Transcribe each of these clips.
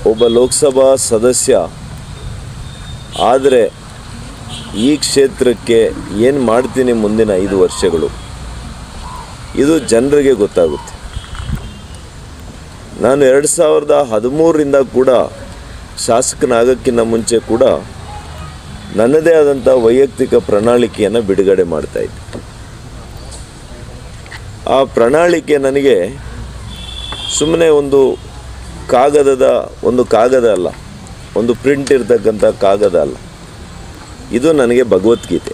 ಒಬ್ಬ ಲೋಕಸಭಾ ಸದಸ್ಯ ಆದರೆ ಈ ಕ್ಷೇತ್ರಕ್ಕೆ ಏನು ಮಾಡ್ತೀನಿ ಮುಂದಿನ 5 ವರ್ಷಗಳು ಇದು ಜನರಿಗೆ ಗೊತ್ತಾಗುತ್ತೆ. ನಾನು 2013ರಿಂದ ಕೂಡ ಶಾಸಕನಾಗೋಕ್ಕಿಂತ ಮುಂಚೆ ಕೂಡ ನನ್ನದೇ ಆದಂಥ ವೈಯಕ್ತಿಕ ಪ್ರಣಾಳಿಕೆಯನ್ನು ಬಿಡುಗಡೆ ಮಾಡ್ತಾಯಿದ್ದೆ. ಆ ಪ್ರಣಾಳಿಕೆ ನನಗೆ ಸುಮ್ಮನೆ ಒಂದು ಕಾಗದ ಅಲ್ಲ, ಒಂದು ಪ್ರಿಂಟ್ ಇರ್ತಕ್ಕಂಥ ಕಾಗದ ಅಲ್ಲ, ಇದು ನನಗೆ ಭಗವದ್ಗೀತೆ.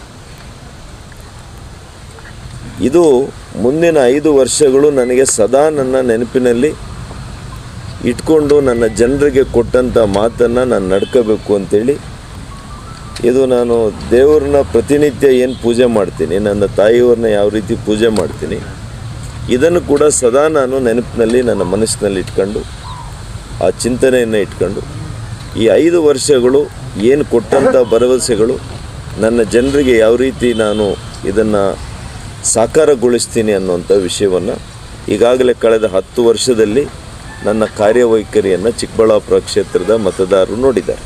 ಇದು ಮುಂದಿನ 5 ವರ್ಷಗಳು ನನಗೆ ಸದಾ ನನ್ನ ನೆನಪಿನಲ್ಲಿ ಇಟ್ಕೊಂಡು ನನ್ನ ಜನರಿಗೆ ಕೊಟ್ಟಂಥ ಮಾತನ್ನು ನಾನು ನಡ್ಕೋಬೇಕು ಅಂತೇಳಿ, ಇದು ನಾನು ದೇವ್ರನ್ನ ಪ್ರತಿನಿತ್ಯ ಏನು ಪೂಜೆ ಮಾಡ್ತೀನಿ, ನನ್ನ ತಾಯಿಯವ್ರನ್ನ ಯಾವ ರೀತಿ ಪೂಜೆ ಮಾಡ್ತೀನಿ, ಇದನ್ನು ಕೂಡ ಸದಾ ನಾನು ನೆನಪಿನಲ್ಲಿ ನನ್ನ ಮನಸ್ಸಿನಲ್ಲಿ ಇಟ್ಕೊಂಡು ಆ ಚಿಂತನೆಯನ್ನು ಇಟ್ಕೊಂಡು ಈ 5 ವರ್ಷಗಳು ಏನು ಕೊಟ್ಟಂಥ ಭರವಸೆಗಳು ನನ್ನ ಜನರಿಗೆ ಯಾವ ರೀತಿ ನಾನು ಇದನ್ನು ಸಾಕಾರಗೊಳಿಸ್ತೀನಿ ಅನ್ನುವಂಥ ವಿಷಯವನ್ನು ಈಗಾಗಲೇ ಕಳೆದ 10 ವರ್ಷದಲ್ಲಿ ನನ್ನ ಕಾರ್ಯವೈಖರಿಯನ್ನು ಚಿಕ್ಕಬಳ್ಳಾಪುರ ಕ್ಷೇತ್ರದ ಮತದಾರರು ನೋಡಿದ್ದಾರೆ.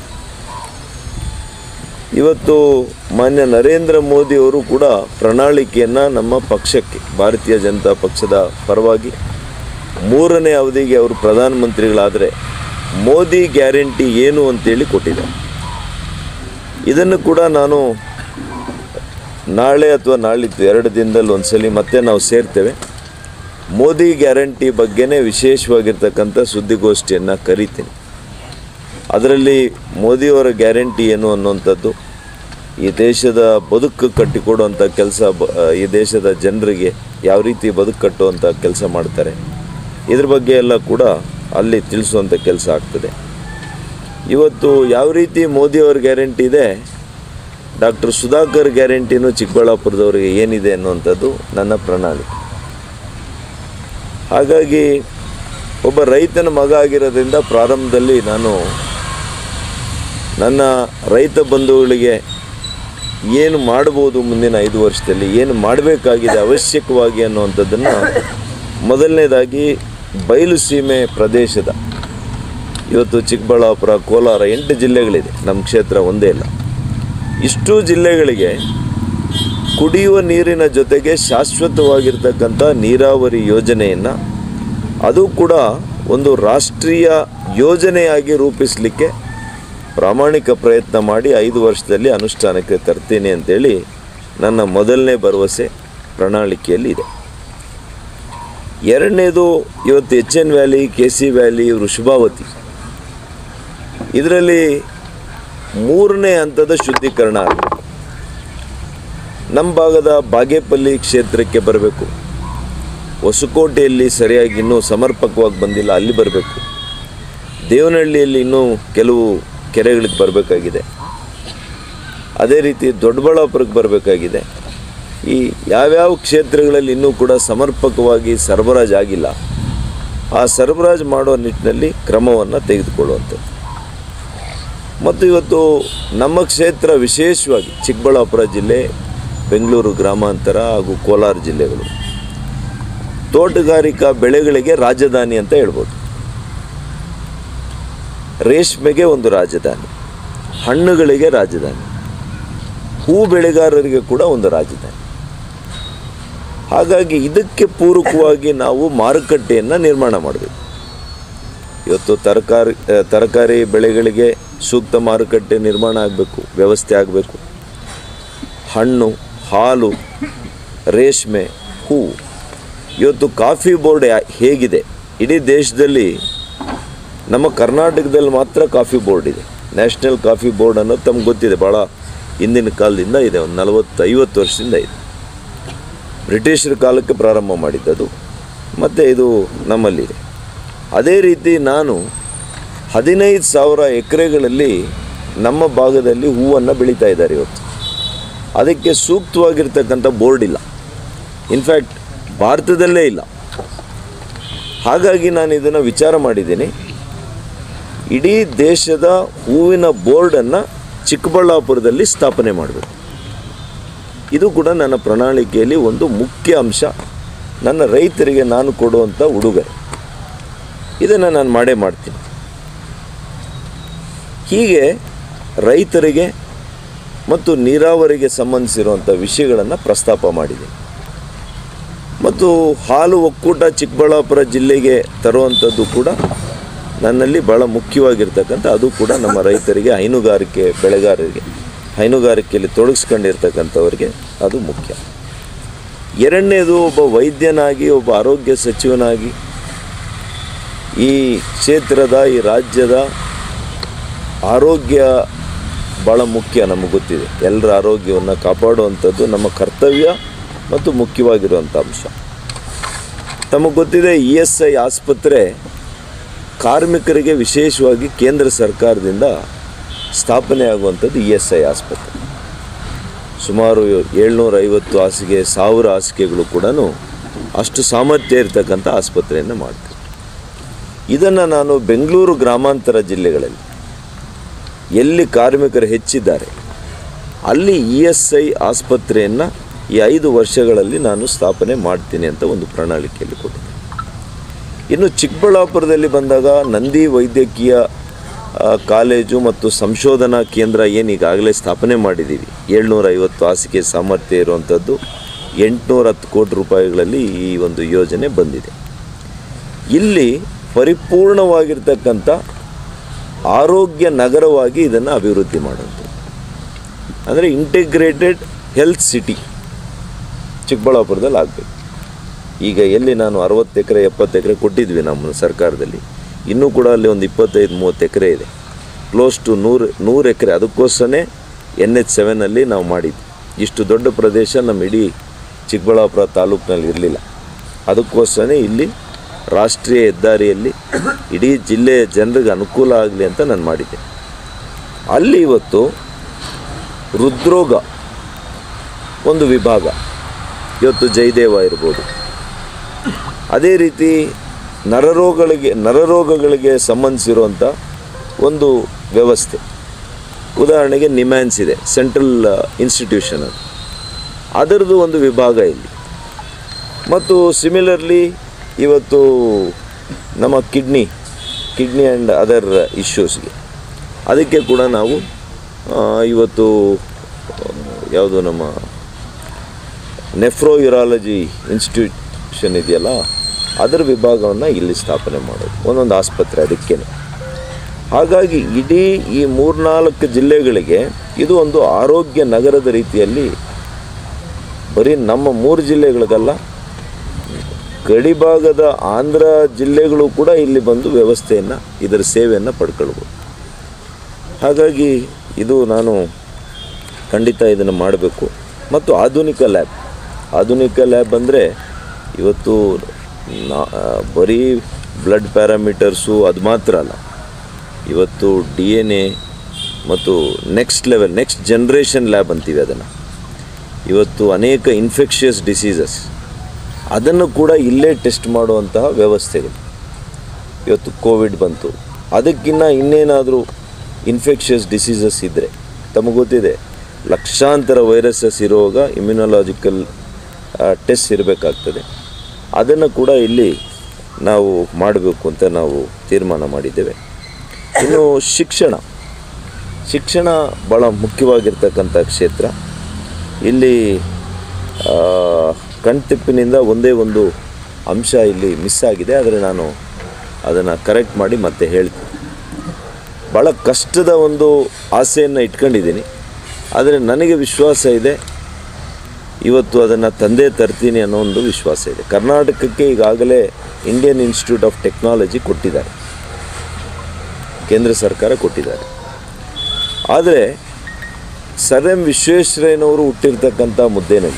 ಇವತ್ತು ಮಾನ್ಯ ನರೇಂದ್ರ ಮೋದಿಯವರು ಕೂಡ ಪ್ರಣಾಳಿಕೆಯನ್ನು ನಮ್ಮ ಪಕ್ಷಕ್ಕೆ, ಭಾರತೀಯ ಜನತಾ ಪಕ್ಷದ ಪರವಾಗಿ 3ನೇ ಅವಧಿಗೆ ಅವರು ಪ್ರಧಾನಮಂತ್ರಿಗಳಾದರೆ ಮೋದಿ ಗ್ಯಾರಂಟಿ ಏನು ಅಂತೇಳಿ ಕೊಟ್ಟಿದ್ದಾರೆ. ಇದನ್ನು ಕೂಡ ನಾನು ನಾಳೆ ಅಥವಾ ನಾಳಿದ್ದು 2 ದಿನದಲ್ಲಿ ಒಂದ್ಸಲಿ ಮತ್ತೆ ನಾವು ಸೇರ್ತೇವೆ. ಮೋದಿ ಗ್ಯಾರಂಟಿ ಬಗ್ಗೆನೇ ವಿಶೇಷವಾಗಿರ್ತಕ್ಕಂಥ ಸುದ್ದಿಗೋಷ್ಠಿಯನ್ನು ಕರಿತೀನಿ. ಅದರಲ್ಲಿ ಮೋದಿಯವರ ಗ್ಯಾರಂಟಿ ಏನು ಅನ್ನುವಂಥದ್ದು, ಈ ದೇಶದ ಬದುಕು ಕಟ್ಟಿಕೊಡುವಂಥ ಕೆಲಸ, ಈ ದೇಶದ ಜನರಿಗೆ ಯಾವ ರೀತಿ ಬದುಕು ಕಟ್ಟುವಂಥ ಕೆಲಸ ಮಾಡ್ತಾರೆ, ಇದ್ರ ಬಗ್ಗೆ ಎಲ್ಲ ಕೂಡ ಅಲ್ಲಿ ತಿಳಿಸುವಂಥ ಕೆಲಸ ಆಗ್ತದೆ. ಇವತ್ತು ಯಾವ ರೀತಿ ಮೋದಿಯವರ ಗ್ಯಾರಂಟಿ ಇದೆ, ಡಾಕ್ಟರ್ ಸುಧಾಕರ್ ಗ್ಯಾರಂಟಿನೂ ಚಿಕ್ಕಬಳ್ಳಾಪುರದವರಿಗೆ ಏನಿದೆ ಅನ್ನುವಂಥದ್ದು ನನ್ನ ಪ್ರಣಾಳಿಕೆ. ಹಾಗಾಗಿ ಒಬ್ಬ ರೈತನ ಮಗ ಆಗಿರೋದ್ರಿಂದ ಪ್ರಾರಂಭದಲ್ಲಿ ನಾನು ನನ್ನ ರೈತ ಬಂಧುಗಳಿಗೆ ಏನು ಮಾಡ್ಬೋದು, ಮುಂದಿನ 5 ವರ್ಷದಲ್ಲಿ ಏನು ಮಾಡಬೇಕಾಗಿದೆ ಅವಶ್ಯಕವಾಗಿ ಅನ್ನುವಂಥದ್ದನ್ನು ಮೊದಲನೇದಾಗಿ ಬಯಲು ಸೀಮೆ ಪ್ರದೇಶದ, ಇವತ್ತು ಚಿಕ್ಕಬಳ್ಳಾಪುರ, ಕೋಲಾರ 8 ಜಿಲ್ಲೆಗಳಿದೆ, ನಮ್ಮ ಕ್ಷೇತ್ರ ಒಂದೇ ಇಲ್ಲ. ಇಷ್ಟು ಜಿಲ್ಲೆಗಳಿಗೆ ಕುಡಿಯುವ ನೀರಿನ ಜೊತೆಗೆ ಶಾಶ್ವತವಾಗಿರ್ತಕ್ಕಂಥ ನೀರಾವರಿ ಯೋಜನೆಯನ್ನು, ಅದು ಕೂಡ ಒಂದು ರಾಷ್ಟ್ರೀಯ ಯೋಜನೆಯಾಗಿ ರೂಪಿಸಲಿಕ್ಕೆ ಪ್ರಾಮಾಣಿಕ ಪ್ರಯತ್ನ ಮಾಡಿ 5 ವರ್ಷದಲ್ಲಿ ಅನುಷ್ಠಾನಕ್ಕೆ ತರ್ತೀನಿ ಅಂತೇಳಿ ನನ್ನ ಮೊದಲನೇ ಭರವಸೆ ಪ್ರಣಾಳಿಕೆಯಲ್ಲಿ ಇದೆ. ಎರಡನೇದು, ಇವತ್ತು HN valley, KC valley, Vrishabhavathi, ಇದರಲ್ಲಿ 3ನೇ ಹಂತದ ಶುದ್ಧೀಕರಣ ಆಗಬೇಕು. ನಮ್ಮ ಭಾಗದ ಬಾಗೇಪಲ್ಲಿ ಕ್ಷೇತ್ರಕ್ಕೆ ಬರಬೇಕು, ಹೊಸಕೋಟೆಯಲ್ಲಿ ಸರಿಯಾಗಿ ಇನ್ನೂ ಸಮರ್ಪಕವಾಗಿ ಬಂದಿಲ್ಲ, ಅಲ್ಲಿ ಬರಬೇಕು. ದೇವನಹಳ್ಳಿಯಲ್ಲಿ ಇನ್ನೂ ಕೆಲವು ಕೆರೆಗಳಿಗೆ ಬರಬೇಕಾಗಿದೆ. ಅದೇ ರೀತಿ ದೊಡ್ಡಬಳ್ಳಾಪುರಕ್ಕೆ ಬರಬೇಕಾಗಿದೆ. ಈ ಯಾವ್ಯಾವ ಕ್ಷೇತ್ರಗಳಲ್ಲಿ ಇನ್ನೂ ಕೂಡ ಸಮರ್ಪಕವಾಗಿ ಸರಬರಾಜು ಆಗಿಲ್ಲ, ಆ ಸರಬರಾಜು ಮಾಡೋ ನಿಟ್ಟಿನಲ್ಲಿ ಕ್ರಮವನ್ನು ತೆಗೆದುಕೊಳ್ಳುವಂಥದ್ದು. ಮತ್ತು ಇವತ್ತು ನಮ್ಮ ಕ್ಷೇತ್ರ ವಿಶೇಷವಾಗಿ ಚಿಕ್ಕಬಳ್ಳಾಪುರ ಜಿಲ್ಲೆ, ಬೆಂಗಳೂರು ಗ್ರಾಮಾಂತರ ಹಾಗೂ ಕೋಲಾರ ಜಿಲ್ಲೆಗಳು ತೋಟಗಾರಿಕಾ ಬೆಳೆಗಳಿಗೆ ರಾಜಧಾನಿ ಅಂತ ಹೇಳ್ಬೋದು. ರೇಷ್ಮೆಗೆ ಒಂದು ರಾಜಧಾನಿ, ಹಣ್ಣುಗಳಿಗೆ ರಾಜಧಾನಿ, ಹೂ ಬೆಳೆಗಾರರಿಗೆ ಕೂಡ ಒಂದು ರಾಜಧಾನಿ. ಹಾಗಾಗಿ ಇದಕ್ಕೆ ಪೂರಕವಾಗಿ ನಾವು ಮಾರುಕಟ್ಟೆಯನ್ನು ನಿರ್ಮಾಣ ಮಾಡಬೇಕು. ಇವತ್ತು ತರಕಾರಿ ಬೆಳೆಗಳಿಗೆ ಸೂಕ್ತ ಮಾರುಕಟ್ಟೆ ನಿರ್ಮಾಣ ಆಗಬೇಕು, ವ್ಯವಸ್ಥೆ ಆಗಬೇಕು. ಹಣ್ಣು, ಹಾಲು, ರೇಷ್ಮೆ, ಹೂವು. ಇವತ್ತು ಕಾಫಿ ಬೋರ್ಡ್ ಹೇಗಿದೆ, ಇಡೀ ದೇಶದಲ್ಲಿ ನಮ್ಮ ಕರ್ನಾಟಕದಲ್ಲಿ ಮಾತ್ರ ಕಾಫಿ ಬೋರ್ಡ್ ಇದೆ. ನ್ಯಾಷನಲ್ ಕಾಫಿ ಬೋರ್ಡ್ ಅನ್ನೋದು ತಮ್ಗೆ ಗೊತ್ತಿದೆ, ಭಾಳ ಹಿಂದಿನ ಕಾಲದಿಂದ ಇದೆ, ಒಂದು 40-50 ವರ್ಷದಿಂದ ಇದೆ. ಬ್ರಿಟಿಷರ ಕಾಲಕ್ಕೆ ಪ್ರಾರಂಭ ಮಾಡಿದ್ದದು, ಮತ್ತು ಇದು ನಮ್ಮಲ್ಲಿದೆ. ಅದೇ ರೀತಿ ನಾನು 15,000 ಎಕರೆಗಳಲ್ಲಿ ನಮ್ಮ ಭಾಗದಲ್ಲಿ ಹೂವನ್ನು ಬೆಳೀತಾ ಇದ್ದಾರೆ ಇವತ್ತು. ಅದಕ್ಕೆ ಸೂಕ್ತವಾಗಿರ್ತಕ್ಕಂಥ ಬೋರ್ಡ್ ಇಲ್ಲ, ಇನ್ಫ್ಯಾಕ್ಟ್ ಭಾರತದಲ್ಲೇ ಇಲ್ಲ. ಹಾಗಾಗಿ ನಾನು ಇದನ್ನು ವಿಚಾರ ಮಾಡಿದ್ದೀನಿ, ಇಡೀ ದೇಶದ ಹೂವಿನ ಬೋರ್ಡನ್ನು ಚಿಕ್ಕಬಳ್ಳಾಪುರದಲ್ಲಿ ಸ್ಥಾಪನೆ ಮಾಡಬೇಕು. ಇದು ಕೂಡ ನನ್ನ ಪ್ರಣಾಳಿಕೆಯಲ್ಲಿ ಒಂದು ಮುಖ್ಯ ಅಂಶ, ನನ್ನ ರೈತರಿಗೆ ನಾನು ಕೊಡುವಂಥ ಉಡುಗೊರೆ. ಇದನ್ನು ನಾನು ಮಾಡೇ ಮಾಡ್ತೀನಿ. ಹೀಗೆ ರೈತರಿಗೆ ಮತ್ತು ನೀರಾವರಿಗೆ ಸಂಬಂಧಿಸಿರುವಂಥ ವಿಷಯಗಳನ್ನು ಪ್ರಸ್ತಾಪ ಮಾಡಿದೆ. ಮತ್ತು ಹಾಲು ಒಕ್ಕೂಟ ಚಿಕ್ಕಬಳ್ಳಾಪುರ ಜಿಲ್ಲೆಗೆ ತರುವಂಥದ್ದು ಕೂಡ ನನ್ನಲ್ಲಿ ಭಾಳ ಮುಖ್ಯವಾಗಿರ್ತಕ್ಕಂಥ, ಅದು ಕೂಡ ನಮ್ಮ ರೈತರಿಗೆ, ಹೈನುಗಾರಿಕೆ ಬೆಳೆಗಾರರಿಗೆ, ಹೈನುಗಾರಿಕೆಯಲ್ಲಿ ತೊಡಗಿಸ್ಕೊಂಡಿರ್ತಕ್ಕಂಥವ್ರಿಗೆ ಅದು ಮುಖ್ಯ. ಎರಡನೇದು, ಒಬ್ಬ ವೈದ್ಯನಾಗಿ, ಒಬ್ಬ ಆರೋಗ್ಯ ಸಚಿವನಾಗಿ ಈ ಕ್ಷೇತ್ರದ, ಈ ರಾಜ್ಯದ ಆರೋಗ್ಯ ಭಾಳ ಮುಖ್ಯ. ನಮಗೆ ಗೊತ್ತಿದೆ, ಎಲ್ಲರ ಆರೋಗ್ಯವನ್ನು ಕಾಪಾಡುವಂಥದ್ದು ನಮ್ಮ ಕರ್ತವ್ಯ ಮತ್ತು ಮುಖ್ಯವಾಗಿರುವಂಥ ಅಂಶ. ತಮಗೆ ಗೊತ್ತಿದೆ, ESI ಆಸ್ಪತ್ರೆ ಕಾರ್ಮಿಕರಿಗೆ ವಿಶೇಷವಾಗಿ ಕೇಂದ್ರ ಸರ್ಕಾರದಿಂದ ಸ್ಥಾಪನೆ ಆಗುವಂಥದ್ದು ESI ಆಸ್ಪತ್ರೆ. ಸುಮಾರು 750 ಹಾಸಿಗೆ, 1000 ಹಾಸಿಗೆಗಳು ಕೂಡ ಅಷ್ಟು ಸಾಮರ್ಥ್ಯ ಇರತಕ್ಕಂಥ ಆಸ್ಪತ್ರೆಯನ್ನು ಮಾಡ್ತೀವಿ. ಇದನ್ನು ನಾನು ಬೆಂಗಳೂರು ಗ್ರಾಮಾಂತರ ಜಿಲ್ಲೆಗಳಲ್ಲಿ ಎಲ್ಲಿ ಕಾರ್ಮಿಕರು ಹೆಚ್ಚಿದ್ದಾರೆ ಅಲ್ಲಿ ESI ಆಸ್ಪತ್ರೆಯನ್ನು ಈ 5 ವರ್ಷಗಳಲ್ಲಿ ನಾನು ಸ್ಥಾಪನೆ ಮಾಡ್ತೀನಿ ಅಂತ ಒಂದು ಪ್ರಣಾಳಿಕೆಯಲ್ಲಿ ಕೊಟ್ಟಿದ್ದೆ. ಇನ್ನು ಚಿಕ್ಕಬಳ್ಳಾಪುರದಲ್ಲಿ ಬಂದಾಗ ನಂದಿ ವೈದ್ಯಕೀಯ ಕಾಲೇಜು ಮತ್ತು ಸಂಶೋಧನಾ ಕೇಂದ್ರ ಏನು ಈಗಾಗಲೇ ಸ್ಥಾಪನೆ ಮಾಡಿದ್ದೀವಿ, 750 ಹಾಸಿಗೆ ಸಾಮರ್ಥ್ಯ ಇರುವಂಥದ್ದು, 810 ಕೋಟಿ ರೂಪಾಯಿಗಳಲ್ಲಿ ಈ ಒಂದು ಯೋಜನೆ ಬಂದಿದೆ. ಇಲ್ಲಿ ಪರಿಪೂರ್ಣವಾಗಿರ್ತಕ್ಕಂಥ ಆರೋಗ್ಯ ನಗರವಾಗಿ ಇದನ್ನು ಅಭಿವೃದ್ಧಿ ಮಾಡುವಂಥದ್ದು, ಅಂದರೆ ಇಂಟಿಗ್ರೇಟೆಡ್ ಹೆಲ್ತ್ ಸಿಟಿ ಚಿಕ್ಕಬಳ್ಳಾಪುರದಲ್ಲಿ ಆಗಬೇಕು. ಈಗ ಎಲ್ಲಿ ನಾನು 60 ಎಕರೆ 70 ಎಕರೆ ಕೊಟ್ಟಿದ್ವಿ ನಮ್ಮ ಸರ್ಕಾರದಲ್ಲಿ, ಇನ್ನೂ ಕೂಡ ಅಲ್ಲಿ ಒಂದು 25-30 ಎಕರೆ ಇದೆ, ಕ್ಲೋಸ್ ಟು 100 ಎಕರೆ. ಅದಕ್ಕೋಸ್ಕರನೇ NH7 ನಾವು ಮಾಡಿದ್ವಿ. ಇಷ್ಟು ದೊಡ್ಡ ಪ್ರದೇಶ ನಮ್ಮ ಇಡೀ ಚಿಕ್ಕಬಳ್ಳಾಪುರ ತಾಲೂಕಿನಲ್ಲಿ ಇರಲಿಲ್ಲ. ಅದಕ್ಕೋಸ್ಕರನೇ ಇಲ್ಲಿ ರಾಷ್ಟ್ರೀಯ ಹೆದ್ದಾರಿಯಲ್ಲಿ ಇಡೀ ಜಿಲ್ಲೆಯ ಜನರಿಗೆ ಅನುಕೂಲ ಆಗಲಿ ಅಂತ ನಾನು ಮಾಡಿದ್ದೆ. ಅಲ್ಲಿ ಇವತ್ತು ಹೃದ್ರೋಗ ಒಂದು ವಿಭಾಗ, ಇವತ್ತು ಜಯದೇವ ಇರ್ಬೋದು, ಅದೇ ರೀತಿ ನರರೋಗಗಳಿಗೆ ಸಂಬಂಧಿಸಿರುವಂಥ ಒಂದು ವ್ಯವಸ್ಥೆ. ಉದಾಹರಣೆಗೆ ನಿಮ್ಯಾನ್ಸ್ ಇದೆ, ಸೆಂಟ್ರಲ್ ಇನ್ಸ್ಟಿಟ್ಯೂಷನ್, ಅದರದ್ದು ಒಂದು ವಿಭಾಗ ಇಲ್ಲಿ. ಮತ್ತು ಸಿಮಿಲರ್ಲಿ ಇವತ್ತು ನಮ್ಮ ಕಿಡ್ನಿ ಆ್ಯಂಡ್ ಅದರ್ ಇಶ್ಯೂಸ್ಗೆ, ಅದಕ್ಕೆ ಕೂಡ ನಾವು ಇವತ್ತು ಯಾವುದು ನಮ್ಮ ನೆಫ್ರೋಯೂರಾಲಜಿ ಇನ್ಸ್ಟಿಟ್ಯೂಷನ್ ಇದೆಯಲ್ಲ, ಅದರ ವಿಭಾಗವನ್ನು ಇಲ್ಲಿ ಸ್ಥಾಪನೆ ಮಾಡೋದು, ಒಂದೊಂದು ಆಸ್ಪತ್ರೆ ಅದಕ್ಕೇ. ಹಾಗಾಗಿ ಇಡೀ ಈ 3-4 ಜಿಲ್ಲೆಗಳಿಗೆ ಇದು ಒಂದು ಆರೋಗ್ಯ ನಗರದ ರೀತಿಯಲ್ಲಿ, ಬರೀ ನಮ್ಮ 3 ಜಿಲ್ಲೆಗಳಿಗಲ್ಲ, ಗಡಿಭಾಗದ ಆಂಧ್ರ ಜಿಲ್ಲೆಗಳು ಕೂಡ ಇಲ್ಲಿ ಬಂದು ವ್ಯವಸ್ಥೆಯನ್ನು, ಇದರ ಸೇವೆಯನ್ನು ಪಡ್ಕೊಳ್ಬೋದು. ಹಾಗಾಗಿ ಇದು ನಾನು ಖಂಡಿತ ಇದನ್ನು ಮಾಡಬೇಕು. ಮತ್ತು ಆಧುನಿಕ ಲ್ಯಾಬ್ ಅಂದರೆ ಇವತ್ತು ಬರೀ ಬ್ಲಡ್ ಪ್ಯಾರಾಮೀಟರ್ಸು ಅದು ಮಾತ್ರ ಅಲ್ಲ, ಇವತ್ತು DNA ಮತ್ತು ನೆಕ್ಸ್ಟ್ ಜನ್ರೇಷನ್ ಲ್ಯಾಬ್ ಅಂತೀವಿ ಅದನ್ನು. ಇವತ್ತು ಅನೇಕ ಇನ್ಫೆಕ್ಷಿಯಸ್ ಡಿಸೀಸಸ್ ಅದನ್ನು ಕೂಡ ಇಲ್ಲೇ ಟೆಸ್ಟ್ ಮಾಡುವಂತಹ ವ್ಯವಸ್ಥೆಗಳು. ಇವತ್ತು ಕೋವಿಡ್ ಬಂತು, ಅದಕ್ಕಿಂತ ಇನ್ನೇನಾದರೂ ಇನ್ಫೆಕ್ಷಿಯಸ್ ಡಿಸೀಸಸ್ ಇದ್ದರೆ, ತಮಗೆ ಗೊತ್ತಿದೆ ಲಕ್ಷಾಂತರ ವೈರಸಸ್ ಇರುವಾಗ ಇಮ್ಯುನಾಲಜಿಕಲ್ ಟೆಸ್ಟ್ ಇರಬೇಕಾಗ್ತದೆ, ಅದನ್ನು ಕೂಡ ಇಲ್ಲಿ ನಾವು ಮಾಡಬೇಕು ಅಂತ ನಾವು ತೀರ್ಮಾನ ಮಾಡಿದ್ದೇವೆ. ಇನ್ನು ಶಿಕ್ಷಣ ಭಾಳ ಮುಖ್ಯವಾಗಿರ್ತಕ್ಕಂಥ ಕ್ಷೇತ್ರ. ಇಲ್ಲಿ ಕಣ್ತಿಪ್ಪಿನಿಂದ ಒಂದೇ ಒಂದು ಅಂಶ ಇಲ್ಲಿ ಮಿಸ್ ಆಗಿದೆ, ಆದರೆ ನಾನು ಅದನ್ನು ಕರೆಕ್ಟ್ ಮಾಡಿ ಮತ್ತೆ ಹೇಳ್ತೀನಿ. ಭಾಳ ಕಷ್ಟದ ಒಂದು ಆಸೆಯನ್ನು ಇಟ್ಕೊಂಡಿದ್ದೀನಿ, ಆದರೆ ನನಗೆ ವಿಶ್ವಾಸ ಇದೆ ಇವತ್ತು ಅದನ್ನು ತಂದೆ ತರ್ತೀನಿ ಅನ್ನೋ ಒಂದು ವಿಶ್ವಾಸ ಇದೆ. ಕರ್ನಾಟಕಕ್ಕೆ ಈಗಾಗಲೇ ಇಂಡಿಯನ್ ಇನ್ಸ್ಟಿಟ್ಯೂಟ್ ಆಫ್ ಟೆಕ್ನಾಲಜಿ ಕೊಟ್ಟಿದ್ದಾರೆ, ಕೇಂದ್ರ ಸರ್ಕಾರ ಕೊಟ್ಟಿದ್ದಾರೆ. ಆದರೆ ಸರ್ ಎಂ ವಿಶ್ವೇಶ್ವರಯ್ಯನವರು ಹುಟ್ಟಿರ್ತಕ್ಕಂಥ ಮುದ್ದೇನಲ್ಲಿ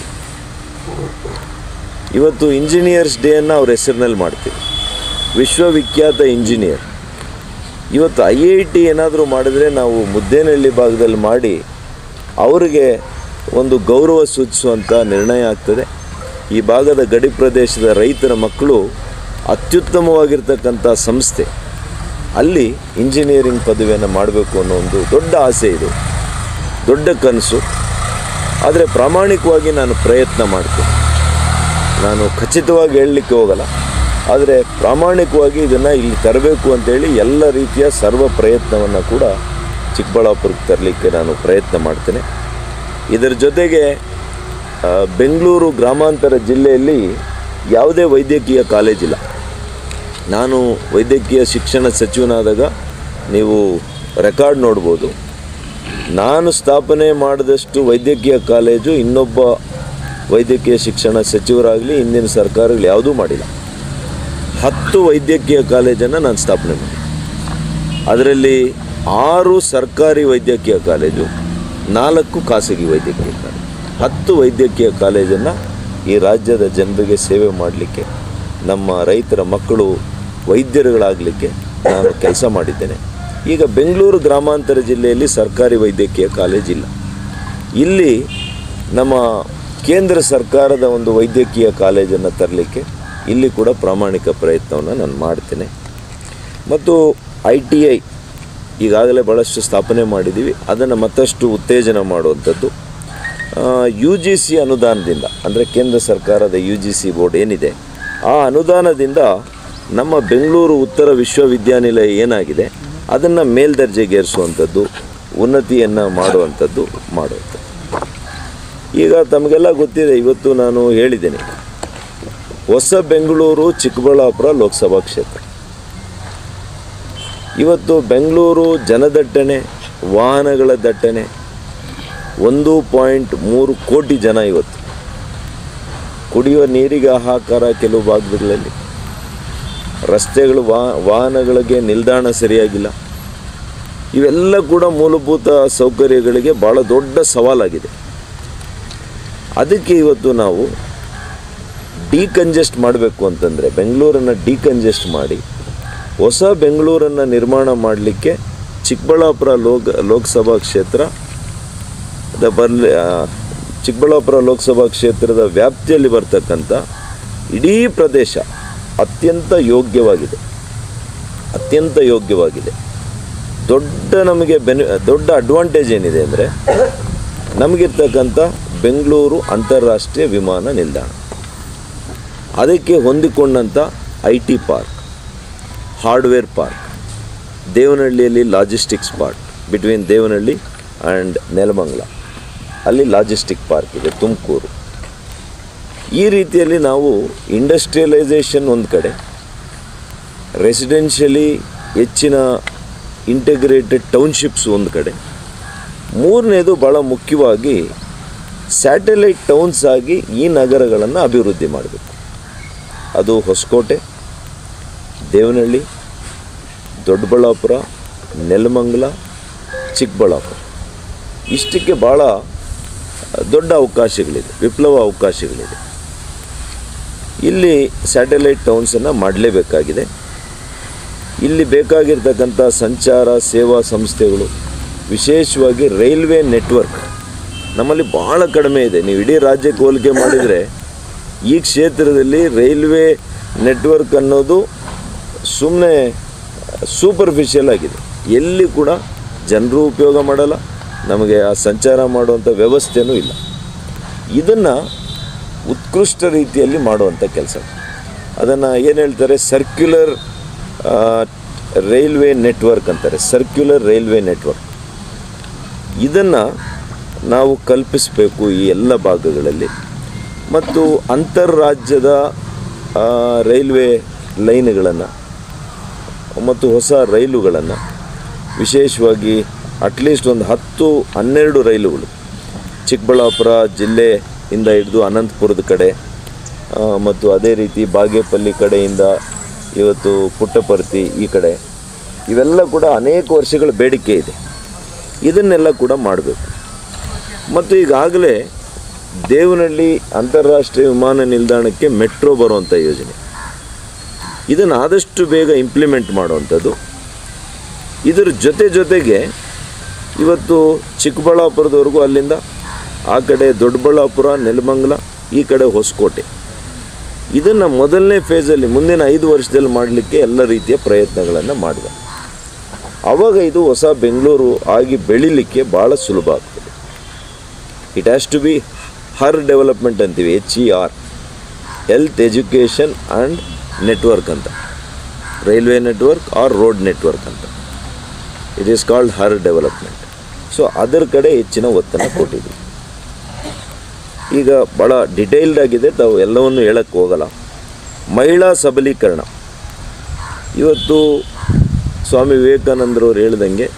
ಇವತ್ತು ಇಂಜಿನಿಯರ್ಸ್ ಡೇಯನ್ನು ಅವ್ರ ಹೆಸರಿನಲ್ಲಿ ಮಾಡ್ತೀವಿ. ವಿಶ್ವವಿಖ್ಯಾತ ಇಂಜಿನಿಯರ್ ಇವತ್ತು IIT ಏನಾದರೂ ಮಾಡಿದ್ರೆ ನಾವು ಮುದ್ದೇನಹಳ್ಳಿ ಭಾಗದಲ್ಲಿ ಮಾಡಿ ಅವರಿಗೆ ಒಂದು ಗೌರವ ಸೂಚಿಸುವಂಥ ನಿರ್ಣಯ ಆಗ್ತದೆ. ಈ ಭಾಗದ ಗಡಿ ಪ್ರದೇಶದ ರೈತರ ಮಕ್ಕಳು ಅತ್ಯುತ್ತಮವಾಗಿರ್ತಕ್ಕಂಥ ಸಂಸ್ಥೆ, ಅಲ್ಲಿ ಇಂಜಿನಿಯರಿಂಗ್ ಪದವಿಯನ್ನು ಮಾಡಬೇಕು ಅನ್ನೋ ಒಂದು ದೊಡ್ಡ ಆಸೆ ಇದೆ, ದೊಡ್ಡ ಕನಸು. ಆದರೆ ಪ್ರಾಮಾಣಿಕವಾಗಿ ನಾನು ಪ್ರಯತ್ನ ಮಾಡ್ತೀನಿ. ನಾನು ಖಚಿತವಾಗಿ ಹೇಳಲಿಕ್ಕೆ ಹೋಗಲ್ಲ, ಆದರೆ ಪ್ರಾಮಾಣಿಕವಾಗಿ ಇದನ್ನು ಇಲ್ಲಿ ತರಬೇಕು ಅಂತೇಳಿ ಎಲ್ಲ ರೀತಿಯ ಸರ್ವ ಪ್ರಯತ್ನವನ್ನು ಕೂಡ ಚಿಕ್ಕಬಳ್ಳಾಪುರಕ್ಕೆ ತರಲಿಕ್ಕೆ ನಾನು ಪ್ರಯತ್ನ ಮಾಡ್ತೇನೆ. ಇದರ ಜೊತೆಗೆ ಬೆಂಗಳೂರು ಗ್ರಾಮಾಂತರ ಜಿಲ್ಲೆಯಲ್ಲಿ ಯಾವುದೇ ವೈದ್ಯಕೀಯ ಕಾಲೇಜಿಲ್ಲ. ನಾನು ವೈದ್ಯಕೀಯ ಶಿಕ್ಷಣ ಸಚಿವನಾದಾಗ ನೀವು ರೆಕಾರ್ಡ್ ನೋಡ್ಬೋದು, ನಾನು ಸ್ಥಾಪನೆ ಮಾಡಿದಷ್ಟು ವೈದ್ಯಕೀಯ ಕಾಲೇಜು ಇನ್ನೊಬ್ಬ ವೈದ್ಯಕೀಯ ಶಿಕ್ಷಣ ಸಚಿವರಾಗಲಿ ಹಿಂದಿನ ಸರ್ಕಾರಗಳು ಯಾವುದೂ ಮಾಡಿಲ್ಲ. 10 ವೈದ್ಯಕೀಯ ಕಾಲೇಜನ್ನು ನಾನು ಸ್ಥಾಪನೆ ಮಾಡಿ, ಅದರಲ್ಲಿ 6 ಸರ್ಕಾರಿ ವೈದ್ಯಕೀಯ ಕಾಲೇಜು, 4 ಖಾಸಗಿ ವೈದ್ಯಕೀಯ ಕಾಲೇಜು. 10 ವೈದ್ಯಕೀಯ ಕಾಲೇಜನ್ನು ಈ ರಾಜ್ಯದ ಜನರಿಗೆ ಸೇವೆ ಮಾಡಲಿಕ್ಕೆ, ನಮ್ಮ ರೈತರ ಮಕ್ಕಳು ವೈದ್ಯರುಗಳಾಗಲಿಕ್ಕೆ ನಾನು ಕೆಲಸ ಮಾಡಿದ್ದೇನೆ. ಈಗ ಬೆಂಗಳೂರು ಗ್ರಾಮಾಂತರ ಜಿಲ್ಲೆಯಲ್ಲಿ ಸರ್ಕಾರಿ ವೈದ್ಯಕೀಯ ಕಾಲೇಜ್ ಇಲ್ಲ. ಇಲ್ಲಿ ನಮ್ಮ ಕೇಂದ್ರ ಸರ್ಕಾರದ ಒಂದು ವೈದ್ಯಕೀಯ ಕಾಲೇಜನ್ನು ತರಲಿಕ್ಕೆ ಇಲ್ಲಿ ಕೂಡ ಪ್ರಾಮಾಣಿಕ ಪ್ರಯತ್ನವನ್ನು ನಾನು ಮಾಡ್ತೇನೆ. ಮತ್ತು ITI ಈಗಾಗಲೇ ಭಾಳಷ್ಟು ಸ್ಥಾಪನೆ ಮಾಡಿದ್ದೀವಿ, ಅದನ್ನು ಮತ್ತಷ್ಟು ಉತ್ತೇಜನ ಮಾಡುವಂಥದ್ದು. UGC ಅನುದಾನದಿಂದ, ಅಂದರೆ ಕೇಂದ್ರ ಸರ್ಕಾರದ UGC ಬೋರ್ಡ್ ಏನಿದೆ, ಆ ಅನುದಾನದಿಂದ ನಮ್ಮ ಬೆಂಗಳೂರು ಉತ್ತರ ವಿಶ್ವವಿದ್ಯಾನಿಲಯ ಏನಾಗಿದೆ ಅದನ್ನು ಮೇಲ್ದರ್ಜೆಗೇರಿಸುವಂಥದ್ದು, ಉನ್ನತಿಯನ್ನು ಮಾಡುವಂಥದ್ದು. ಈಗ ತಮಗೆಲ್ಲ ಗೊತ್ತಿದೆ, ಇವತ್ತು ನಾನು ಹೇಳಿದ್ದೇನೆ, ಹೊಸ ಬೆಂಗಳೂರು ಚಿಕ್ಕಬಳ್ಳಾಪುರ ಲೋಕಸಭಾ ಕ್ಷೇತ್ರ. ಇವತ್ತು ಬೆಂಗಳೂರು ಜನದಟ್ಟಣೆ, ವಾಹನಗಳ ದಟ್ಟಣೆ, 1.3 ಕೋಟಿ ಜನ. ಇವತ್ತು ಕುಡಿಯುವ ನೀರಿಗೆ ಹಾಹಾಕಾರ ಕೆಲವು ಭಾಗಗಳಲ್ಲಿ, ರಸ್ತೆಗಳು, ವಾಹನಗಳಿಗೆ ನಿಲ್ದಾಣ ಸರಿಯಾಗಿಲ್ಲ. ಇವೆಲ್ಲ ಕೂಡ ಮೂಲಭೂತ ಸೌಕರ್ಯಗಳಿಗೆ ಭಾಳ ದೊಡ್ಡ ಸವಾಲಾಗಿದೆ. ಅದಕ್ಕೆ ಇವತ್ತು ನಾವು ಡಿಕಂಜೆಸ್ಟ್ ಮಾಡಬೇಕು ಅಂತಂದರೆ, ಬೆಂಗಳೂರನ್ನು ಡಿಕಂಜೆಸ್ಟ್ ಮಾಡಿ ಹೊಸ ಬೆಂಗಳೂರನ್ನು ನಿರ್ಮಾಣ ಮಾಡಲಿಕ್ಕೆ ಚಿಕ್ಕಬಳ್ಳಾಪುರ ಲೋಕಸಭಾ ಕ್ಷೇತ್ರದ ವ್ಯಾಪ್ತಿಯಲ್ಲಿ ಬರ್ತಕ್ಕಂಥ ಇಡೀ ಪ್ರದೇಶ ಅತ್ಯಂತ ಯೋಗ್ಯವಾಗಿದೆ. ದೊಡ್ಡ ಅಡ್ವಾಂಟೇಜ್ ಏನಿದೆ ಅಂದರೆ, ನಮಗಿರ್ತಕ್ಕಂಥ ಬೆಂಗಳೂರು ಅಂತಾರಾಷ್ಟ್ರೀಯ ವಿಮಾನ ನಿಲ್ದಾಣ, ಅದಕ್ಕೆ ಹೊಂದಿಕೊಂಡಂಥ IT ಪಾರ್ಕ್, ಹಾರ್ಡ್ವೇರ್ ಪಾರ್ಕ್, ದೇವನಹಳ್ಳಿಯಲ್ಲಿ logistics park, between Devanahalli and Nelamangala ಅಲ್ಲಿ ಲಾಜಿಸ್ಟಿಕ್ ಪಾರ್ಕ್ ಇದೆ, ತುಮಕೂರು. ಈ ರೀತಿಯಲ್ಲಿ ನಾವು ಇಂಡಸ್ಟ್ರಿಯಲೈಸೇಷನ್ ಒಂದು ಕಡೆ, ರೆಸಿಡೆನ್ಷಿಯಲಿ ಹೆಚ್ಚಿನ ಇಂಟಿಗ್ರೇಟೆಡ್ ಟೌನ್ಶಿಪ್ಸ್ ಒಂದು ಕಡೆ, ಮೂರನೇದು ಭಾಳ ಮುಖ್ಯವಾಗಿ ಸ್ಯಾಟಲೈಟ್ ಟೌನ್ಸ್ ಆಗಿ ಈ ನಗರಗಳನ್ನು ಅಭಿವೃದ್ಧಿ ಮಾಡಬೇಕು. ಅದು ಹೊಸಕೋಟೆ, ದೇವನಹಳ್ಳಿ, ದೊಡ್ಡಬಳ್ಳಾಪುರ, ನೆಲಮಂಗಲ, ಚಿಕ್ಕಬಳ್ಳಾಪುರ. ಇಷ್ಟಕ್ಕೆ ಭಾಳ ದೊಡ್ಡ ಅವಕಾಶಗಳಿದೆ, ವಿಪ್ಲವ ಅವಕಾಶಗಳಿದೆ. ಇಲ್ಲಿ ಸ್ಯಾಟಲೈಟ್ ಟೌನ್ಸನ್ನು ಮಾಡಲೇಬೇಕಾಗಿದೆ. ಇಲ್ಲಿ ಬೇಕಾಗಿರ್ತಕ್ಕಂಥ ಸಂಚಾರ ಸೇವಾ ಸಂಸ್ಥೆಗಳು, ವಿಶೇಷವಾಗಿ ರೈಲ್ವೆ ನೆಟ್ವರ್ಕ್ ನಮ್ಮಲ್ಲಿ ಭಾಳ ಕಡಿಮೆ ಇದೆ. ನೀವು ಇಡೀ ರಾಜ್ಯಕ್ಕೆ ಹೋಲಿಕೆ ಮಾಡಿದರೆ ಈ ಕ್ಷೇತ್ರದಲ್ಲಿ ರೈಲ್ವೆ ನೆಟ್ವರ್ಕ್ ಅನ್ನೋದು ಸುಮ್ಮನೆ ಸೂಪರ್ಫಿಷಿಯಲ್ ಆಗಿದೆ. ಎಲ್ಲಿ ಕೂಡ ಜನರು ಉಪಯೋಗ ಮಾಡಲ್ಲ, ನಮಗೆ ಆ ಸಂಚಾರ ಮಾಡುವಂಥ ವ್ಯವಸ್ಥೆನೂ ಇಲ್ಲ. ಇದನ್ನು ಉತ್ಕೃಷ್ಟ ರೀತಿಯಲ್ಲಿ ಮಾಡುವಂಥ ಕೆಲಸ, ಅದನ್ನು ಏನು ಹೇಳ್ತಾರೆ, ಸರ್ಕ್ಯುಲರ್ ರೈಲ್ವೆ ನೆಟ್ವರ್ಕ್ ಅಂತಾರೆ, ಸರ್ಕ್ಯುಲರ್ ರೈಲ್ವೆ ನೆಟ್ವರ್ಕ್. ಇದನ್ನು ನಾವು ಕಲ್ಪಿಸಬೇಕು ಈ ಎಲ್ಲ ಭಾಗಗಳಲ್ಲಿ. ಮತ್ತು ಅಂತರ್ರಾಜ್ಯದ ರೈಲ್ವೆ ಲೈನ್ಗಳನ್ನು ಮತ್ತು ಹೊಸ ರೈಲುಗಳನ್ನು, ವಿಶೇಷವಾಗಿ ಅಟ್ಲೀಸ್ಟ್ ಒಂದು 10-12 ರೈಲುಗಳು ಚಿಕ್ಕಬಳ್ಳಾಪುರ ಜಿಲ್ಲೆಯಿಂದ ಹಿಡಿದು ಅನಂತಪುರದ ಕಡೆ ಮತ್ತು ಅದೇ ರೀತಿ ಬಾಗೇಪಲ್ಲಿ ಕಡೆಯಿಂದ ಇವತ್ತು ಪುಟ್ಟಪರ್ತಿ ಈ ಕಡೆ, ಇವೆಲ್ಲ ಕೂಡ ಅನೇಕ ವರ್ಷಗಳ ಬೇಡಿಕೆ ಇದೆ. ಇದನ್ನೆಲ್ಲ ಕೂಡ ಮಾಡಬೇಕು. ಮತ್ತು ಈಗಾಗಲೇ ದೇವನಹಳ್ಳಿ ಅಂತಾರಾಷ್ಟ್ರೀಯ ವಿಮಾನ ನಿಲ್ದಾಣಕ್ಕೆ ಮೆಟ್ರೋ ಬರುವಂಥ ಯೋಜನೆ, ಇದನ್ನು ಆದಷ್ಟು ಬೇಗ ಇಂಪ್ಲಿಮೆಂಟ್ ಮಾಡುವಂಥದ್ದು. ಇದರ ಜೊತೆಗೆ ಇವತ್ತು ಚಿಕ್ಕಬಳ್ಳಾಪುರದವರೆಗೂ, ಅಲ್ಲಿಂದ ಆ ಕಡೆ ದೊಡ್ಡಬಳ್ಳಾಪುರ, ನೆಲಮಂಗಲ, ಈ ಕಡೆ ಹೊಸಕೋಟೆ, ಇದನ್ನು ಮೊದಲನೇ ಫೇಸಲ್ಲಿ ಮುಂದಿನ 5 ವರ್ಷದಲ್ಲಿ ಮಾಡಲಿಕ್ಕೆ ಎಲ್ಲ ರೀತಿಯ ಪ್ರಯತ್ನಗಳನ್ನು ಮಾಡಿದೆ. ಆವಾಗ ಇದು ಹೊಸ ಬೆಂಗಳೂರು ಆಗಿ ಬೆಳೀಲಿಕ್ಕೆ ಭಾಳ ಸುಲಭ ಆಗ್ತದೆ. It has to be her development ಅಂತೀವಿ, HER, health, education and network ಅಂತ, railway network or road network ಅಂತ. It is called her development. So ಅದರ ಕಡೆ ಹೆಚ್ಚಿನ ಒತ್ತನ್ನು ಕೊಟ್ಟಿದ್ವಿ. ಈಗ ಭಾಳ ಡಿಟೇಲ್ಡ್ ಆಗಿದೆ, ತಾವು ಎಲ್ಲವನ್ನು ಹೇಳಕ್ಕೆ ಹೋಗಲ್ಲ. ಮಹಿಳಾ ಸಬಲೀಕರಣ, ಇವತ್ತು ಸ್ವಾಮಿ ವಿವೇಕಾನಂದರವ್ರು ಹೇಳ್ದಂಗೆ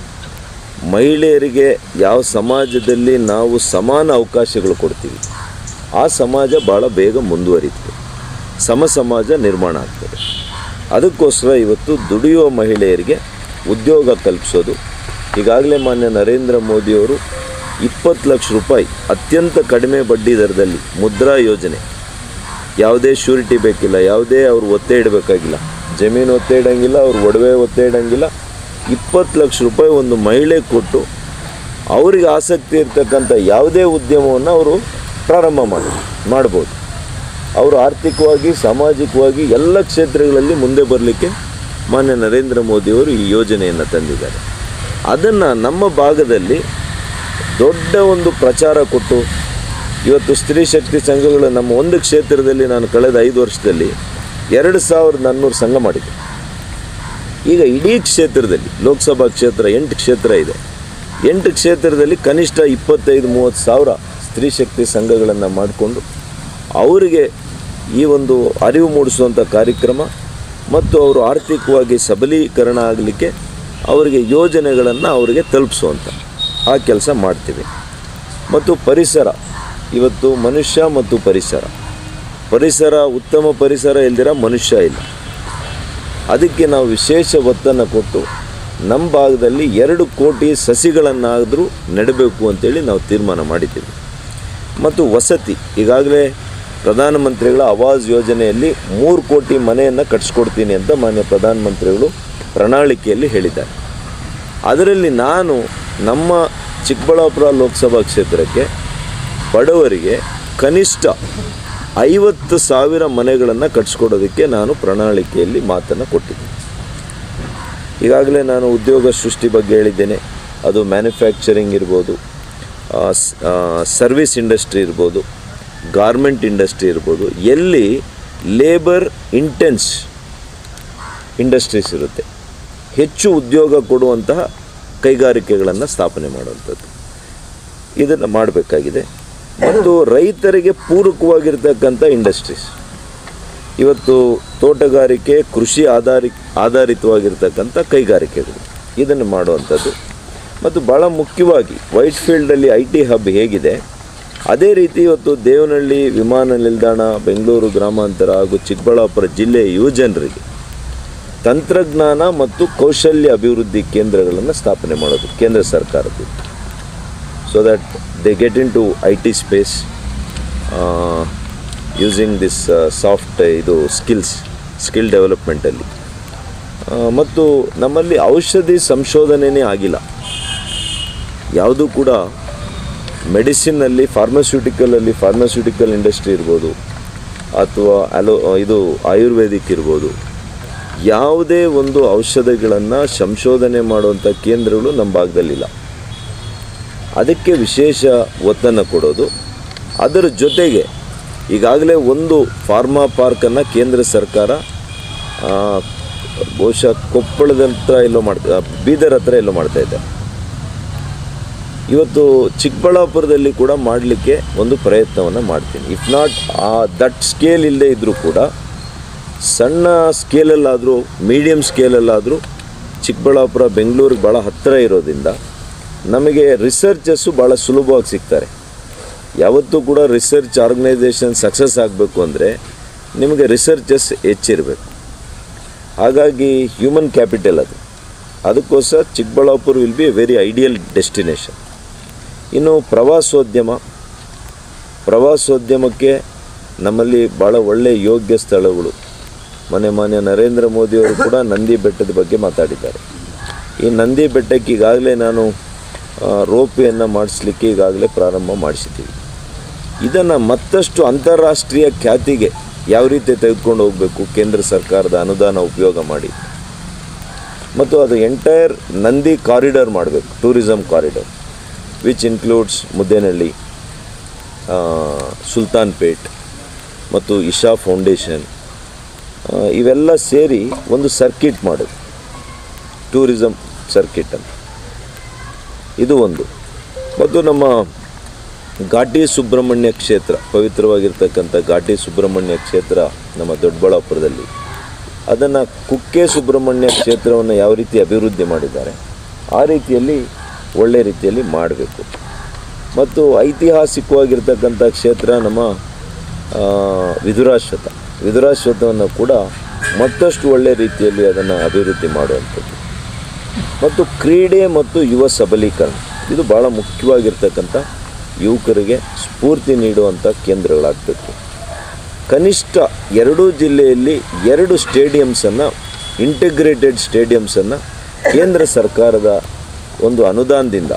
ಮಹಿಳೆಯರಿಗೆ ಯಾವ ಸಮಾಜದಲ್ಲಿ ನಾವು ಸಮಾನ ಅವಕಾಶಗಳು ಕೊಡ್ತೀವಿ ಆ ಸಮಾಜ ಭಾಳ ಬೇಗ ಮುಂದುವರಿತದೆ, ಸಮ ಸಮಾಜ ನಿರ್ಮಾಣ ಆಗ್ತದೆ. ಅದಕ್ಕೋಸ್ಕರ ಇವತ್ತು ದುಡಿಯುವ ಮಹಿಳೆಯರಿಗೆ ಉದ್ಯೋಗ ಕಲ್ಪಿಸೋದು. ಈಗಾಗಲೇ ಮಾನ್ಯ ನರೇಂದ್ರ ಮೋದಿಯವರು 20 ಲಕ್ಷ ರೂಪಾಯಿ ಅತ್ಯಂತ ಕಡಿಮೆ ಬಡ್ಡಿ ದರದಲ್ಲಿ ಮುದ್ರಾ ಯೋಜನೆ, ಯಾವುದೇ ಶ್ಯೂರಿಟಿ ಬೇಕಿಲ್ಲ, ಯಾವುದೇ ಅವರು ಒತ್ತೆ ಇಡಬೇಕಾಗಿಲ್ಲ, ಜಮೀನು ಒತ್ತೆ ಇಡೋಂಗಿಲ್ಲ, ಅವ್ರು ಒಡವೆ ಒತ್ತೆ ಇಡೋಂಗಿಲ್ಲ. 20 ಲಕ್ಷ ರೂಪಾಯಿ ಒಂದು ಮಹಿಳೆ ಕೊಟ್ಟು ಅವರಿಗೆ ಆಸಕ್ತಿ ಇರ್ತಕ್ಕಂಥ ಯಾವುದೇ ಉದ್ಯಮವನ್ನು ಅವರು ಪ್ರಾರಂಭ ಮಾಡ್ಬೋದು. ಅವರು ಆರ್ಥಿಕವಾಗಿ, ಸಾಮಾಜಿಕವಾಗಿ ಎಲ್ಲ ಕ್ಷೇತ್ರಗಳಲ್ಲಿ ಮುಂದೆ ಬರಲಿಕ್ಕೆ ಮಾನ್ಯ ನರೇಂದ್ರ ಮೋದಿಯವರು ಈ ಯೋಜನೆಯನ್ನು ತಂದಿದ್ದಾರೆ. ಅದನ್ನು ನಮ್ಮ ಭಾಗದಲ್ಲಿ ದೊಡ್ಡ ಒಂದು ಪ್ರಚಾರ ಕೊಟ್ಟು ಇವತ್ತು ಸ್ತ್ರೀ ಶಕ್ತಿ ಸಂಘಗಳು ನಮ್ಮ ಒಂದು ಕ್ಷೇತ್ರದಲ್ಲಿ ನಾನು ಕಳೆದ 5 ವರ್ಷದಲ್ಲಿ 2400 ಸಂಘ ಮಾಡಿದೆ. ಈಗ ಇಡೀ ಕ್ಷೇತ್ರದಲ್ಲಿ ಲೋಕಸಭಾ ಕ್ಷೇತ್ರ 8 ಕ್ಷೇತ್ರ ಇದೆ. 8 ಕ್ಷೇತ್ರದಲ್ಲಿ ಕನಿಷ್ಠ 25-30 ಸಾವಿರ ಸ್ತ್ರೀ ಶಕ್ತಿ ಸಂಘಗಳನ್ನು ಮಾಡಿಕೊಂಡು ಅವರಿಗೆ ಈ ಒಂದು ಅರಿವು ಮೂಡಿಸುವಂಥ ಕಾರ್ಯಕ್ರಮ ಮತ್ತು ಅವರು ಆರ್ಥಿಕವಾಗಿ ಸಬಲೀಕರಣ ಆಗಲಿಕ್ಕೆ ಅವರಿಗೆ ಯೋಜನೆಗಳನ್ನು ಅವರಿಗೆ ತಲುಪಿಸುವಂಥ ಆ ಕೆಲಸ ಮಾಡ್ತೀವಿ. ಮತ್ತು ಪರಿಸರ, ಇವತ್ತು ಮನುಷ್ಯ ಮತ್ತು ಪರಿಸರ ಉತ್ತಮ ಪರಿಸರ ಇಲ್ದಿರ ಮನುಷ್ಯ ಇಲ್ಲ. ಅದಕ್ಕೆ ನಾವು ವಿಶೇಷ ಒತ್ತನ್ನು ಕೊಟ್ಟು ನಮ್ಮ ಭಾಗದಲ್ಲಿ 2 ಕೋಟಿ ಸಸಿಗಳನ್ನಾದರೂ ನೆಡಬೇಕು ಅಂತೇಳಿ ನಾವು ತೀರ್ಮಾನ ಮಾಡಿದ್ದೀವಿ. ಮತ್ತು ವಸತಿ, ಈಗಾಗಲೇ ಪ್ರಧಾನಮಂತ್ರಿಗಳ ಆವಾಸ್ ಯೋಜನೆಯಲ್ಲಿ 3 ಕೋಟಿ ಮನೆಯನ್ನು ಕಟ್ಸ್ಕೊಡ್ತೀನಿ ಅಂತ ಮಾನ್ಯ ಪ್ರಧಾನಮಂತ್ರಿಗಳು ಪ್ರಣಾಳಿಕೆಯಲ್ಲಿ ಹೇಳಿದ್ದಾರೆ. ಅದರಲ್ಲಿ ನಾನು ನಮ್ಮ ಚಿಕ್ಕಬಳ್ಳಾಪುರ ಲೋಕಸಭಾ ಕ್ಷೇತ್ರಕ್ಕೆ ಬಡವರಿಗೆ ಕನಿಷ್ಠ 50,000 ಮನೆಗಳನ್ನು ಕಟ್ಸ್ಕೊಡೋದಕ್ಕೆ ನಾನು ಪ್ರಣಾಳಿಕೆಯಲ್ಲಿ ಮಾತನ್ನು ಕೊಟ್ಟಿದ್ದೀನಿ. ಈಗಾಗಲೇ ನಾನು ಉದ್ಯೋಗ ಸೃಷ್ಟಿ ಬಗ್ಗೆ ಹೇಳಿದ್ದೇನೆ. ಅದು ಮ್ಯಾನುಫ್ಯಾಕ್ಚರಿಂಗ್ ಇರ್ಬೋದು, ಸರ್ವಿಸ್ ಇಂಡಸ್ಟ್ರಿ ಇರ್ಬೋದು, ಗಾರ್ಮೆಂಟ್ ಇಂಡಸ್ಟ್ರಿ ಇರ್ಬೋದು, ಎಲ್ಲಿ ಲೇಬರ್ ಇಂಟೆನ್ಸ್ ಇಂಡಸ್ಟ್ರೀಸ್ ಇರುತ್ತೆ, ಹೆಚ್ಚು ಉದ್ಯೋಗ ಕೊಡುವಂತಹ ಕೈಗಾರಿಕೆಗಳನ್ನು ಸ್ಥಾಪನೆ ಮಾಡುವಂಥದ್ದು, ಇದನ್ನು ಮಾಡಬೇಕಾಗಿದೆ. ಮತ್ತು ರೈತರಿಗೆ ಪೂರಕವಾಗಿರ್ತಕ್ಕಂಥ ಇಂಡಸ್ಟ್ರೀಸ್, ಇವತ್ತು ತೋಟಗಾರಿಕೆ, ಕೃಷಿ ಆಧಾರಿತವಾಗಿರ್ತಕ್ಕಂಥ ಕೈಗಾರಿಕೆಗಳು, ಇದನ್ನು ಮಾಡುವಂಥದ್ದು. ಮತ್ತು ಭಾಳ ಮುಖ್ಯವಾಗಿ ವೈಟ್ ಫೀಲ್ಡಲ್ಲಿ IT ಹಬ್ ಹೇಗಿದೆ ಅದೇ ರೀತಿ ಇವತ್ತು ದೇವನಹಳ್ಳಿ ವಿಮಾನ ನಿಲ್ದಾಣ, ಬೆಂಗಳೂರು ಗ್ರಾಮಾಂತರ ಹಾಗೂ ಚಿಕ್ಕಬಳ್ಳಾಪುರ ಜಿಲ್ಲೆಯ ಯುವಜನರಿಗೆ ತಂತ್ರಜ್ಞಾನ ಮತ್ತು ಕೌಶಲ್ಯ ಅಭಿವೃದ್ಧಿ ಕೇಂದ್ರಗಳನ್ನು ಸ್ಥಾಪನೆ ಮಾಡೋದು ಕೇಂದ್ರ ಸರ್ಕಾರದ್ದು. So that they get into IT space using this soft skill ಡೆವಲಪ್ಮೆಂಟಲ್ಲಿ. ಮತ್ತು ನಮ್ಮಲ್ಲಿ ಔಷಧಿ ಸಂಶೋಧನೆಯೇ ಆಗಿಲ್ಲ. ಯಾವುದೂ ಕೂಡ ಮೆಡಿಸಿನ್ನಲ್ಲಿ ಫಾರ್ಮಸ್ಯೂಟಿಕಲ್ ಇಂಡಸ್ಟ್ರಿ ಇರ್ಬೋದು ಅಥವಾ ಆಯುರ್ವೇದಿಕ್ ಇರ್ಬೋದು, ಯಾವುದೇ ಒಂದು ಔಷಧಿಗಳನ್ನು ಸಂಶೋಧನೆ ಮಾಡುವಂಥ ಕೇಂದ್ರಗಳು ನಮ್ಮ ಭಾಗದಲ್ಲಿಲ್ಲ. ಅದಕ್ಕೆ ವಿಶೇಷ ಒತ್ತನ್ನು ಕೊಡೋದು. ಅದರ ಜೊತೆಗೆ ಈಗಾಗಲೇ ಒಂದು ಫಾರ್ಮಾ ಪಾರ್ಕನ್ನು ಕೇಂದ್ರ ಸರ್ಕಾರ ಬಹುಶಃ ಕೊಪ್ಪಳದ ಹತ್ರ ಬೀದರ್ ಹತ್ರ ಎಲ್ಲೋ ಮಾಡ್ತಾಯಿದೆ. ಇವತ್ತು ಚಿಕ್ಕಬಳ್ಳಾಪುರದಲ್ಲಿ ಕೂಡ ಮಾಡಲಿಕ್ಕೆ ಒಂದು ಪ್ರಯತ್ನವನ್ನು ಮಾಡ್ತೀನಿ. ಇಫ್ ನಾಟ್ ದಟ್ ಸ್ಕೇಲ್ ಇಲ್ಲದೆ ಇದ್ದರೂ ಕೂಡ ಸಣ್ಣ ಸ್ಕೇಲಲ್ಲಾದರೂ, ಮೀಡಿಯಮ್ ಸ್ಕೇಲಲ್ಲಾದರೂ ಚಿಕ್ಕಬಳ್ಳಾಪುರ ಬೆಂಗಳೂರಿಗೆ ಭಾಳ ಹತ್ತಿರ ಇರೋದ್ರಿಂದ ನಮಗೆ ರಿಸರ್ಚಸ್ಸು ಭಾಳ ಸುಲಭವಾಗಿ ಸಿಗ್ತಾರೆ. ಯಾವತ್ತೂ ಕೂಡ ರಿಸರ್ಚ್ ಆರ್ಗನೈಸೇಷನ್ ಸಕ್ಸಸ್ ಆಗಬೇಕು ಅಂದರೆ ನಿಮಗೆ ರಿಸರ್ಚಸ್ ಹೆಚ್ಚಿರಬೇಕು. ಹಾಗಾಗಿ ಹ್ಯೂಮನ್ ಕ್ಯಾಪಿಟಲ್ ಅದಕ್ಕೋಸ್ಕರ Chikkaballapur will be a very ideal destination. ಇನ್ನು ಪ್ರವಾಸೋದ್ಯಮಕ್ಕೆ ನಮ್ಮಲ್ಲಿ ಭಾಳ ಒಳ್ಳೆಯ ಯೋಗ್ಯ ಸ್ಥಳಗಳು. ಮಾನ್ಯ ನರೇಂದ್ರ ಮೋದಿಯವರು ಕೂಡ ನಂದಿ ಬೆಟ್ಟದ ಬಗ್ಗೆ ಮಾತಾಡಿದ್ದಾರೆ. ಈ ನಂದಿ ಬೆಟ್ಟಕ್ಕೆ ಈಗಾಗಲೇ ನಾನು ರೋಪ್ವೇಯನ್ನು ಮಾಡಿಸ್ಲಿಕ್ಕೆ ಈಗಾಗಲೇ ಪ್ರಾರಂಭ ಮಾಡಿಸಿದ್ದೀವಿ. ಇದನ್ನು ಮತ್ತಷ್ಟು ಅಂತಾರಾಷ್ಟ್ರೀಯ ಖ್ಯಾತಿಗೆ ಯಾವ ರೀತಿ ತೆಗೆದುಕೊಂಡು ಹೋಗಬೇಕು, ಕೇಂದ್ರ ಸರ್ಕಾರದ ಅನುದಾನ ಉಪಯೋಗ ಮಾಡಿ, ಮತ್ತು ಅದು ಎಂಟೈರ್ ನಂದಿ ಕಾರಿಡಾರ್ ಮಾಡಬೇಕು, tourism corridor, which includes Muddenahalli, Sultanpet ಮತ್ತು ಇಶಾ ಫೌಂಡೇಶನ್, ಇವೆಲ್ಲ ಸೇರಿ ಒಂದು ಸರ್ಕಿಟ್ ಮಾಡೋದು, ಟೂರಿಸಮ್ ಸರ್ಕಿಟ್ ಅಂತ. ಇದು ಒಂದು. ಮತ್ತು ನಮ್ಮ ಘಾಟಿ ಸುಬ್ರಹ್ಮಣ್ಯ ಕ್ಷೇತ್ರ, ಪವಿತ್ರವಾಗಿರ್ತಕ್ಕಂಥ ಘಾಟಿ ಸುಬ್ರಹ್ಮಣ್ಯ ಕ್ಷೇತ್ರ ನಮ್ಮ ದೊಡ್ಡಬಳ್ಳಾಪುರದಲ್ಲಿ, ಅದನ್ನು ಕುಕ್ಕೆ ಸುಬ್ರಹ್ಮಣ್ಯ ಕ್ಷೇತ್ರವನ್ನು ಯಾವ ರೀತಿ ಅಭಿವೃದ್ಧಿ ಮಾಡಿದ್ದಾರೆ ಆ ರೀತಿಯಲ್ಲಿ ಒಳ್ಳೆ ರೀತಿಯಲ್ಲಿ ಮಾಡಬೇಕು. ಮತ್ತು ಐತಿಹಾಸಿಕವಾಗಿರ್ತಕ್ಕಂಥ ಕ್ಷೇತ್ರ ನಮ್ಮ ವಿದುರಾಶ್ವತ್ಥವನ್ನು ಕೂಡ ಮತ್ತಷ್ಟು ಒಳ್ಳೆ ರೀತಿಯಲ್ಲಿ ಅದನ್ನು ಅಭಿವೃದ್ಧಿ ಮಾಡುವಂಥದ್ದು. ಮತ್ತು ಕ್ರೀಡೆ ಮತ್ತು ಯುವ ಸಬಲೀಕರಣ, ಇದು ಭಾಳ ಮುಖ್ಯವಾಗಿರ್ತಕ್ಕಂಥ ಯುವಕರಿಗೆ ಸ್ಫೂರ್ತಿ ನೀಡುವಂಥ ಕೇಂದ್ರಗಳಾಗಬೇಕು. ಕನಿಷ್ಠ 2 ಜಿಲ್ಲೆಯಲ್ಲಿ 2 ಸ್ಟೇಡಿಯಮ್ಸನ್ನು, ಇಂಟಿಗ್ರೇಟೆಡ್ ಸ್ಟೇಡಿಯಮ್ಸನ್ನು ಕೇಂದ್ರ ಸರ್ಕಾರದ ಒಂದು ಅನುದಾನದಿಂದ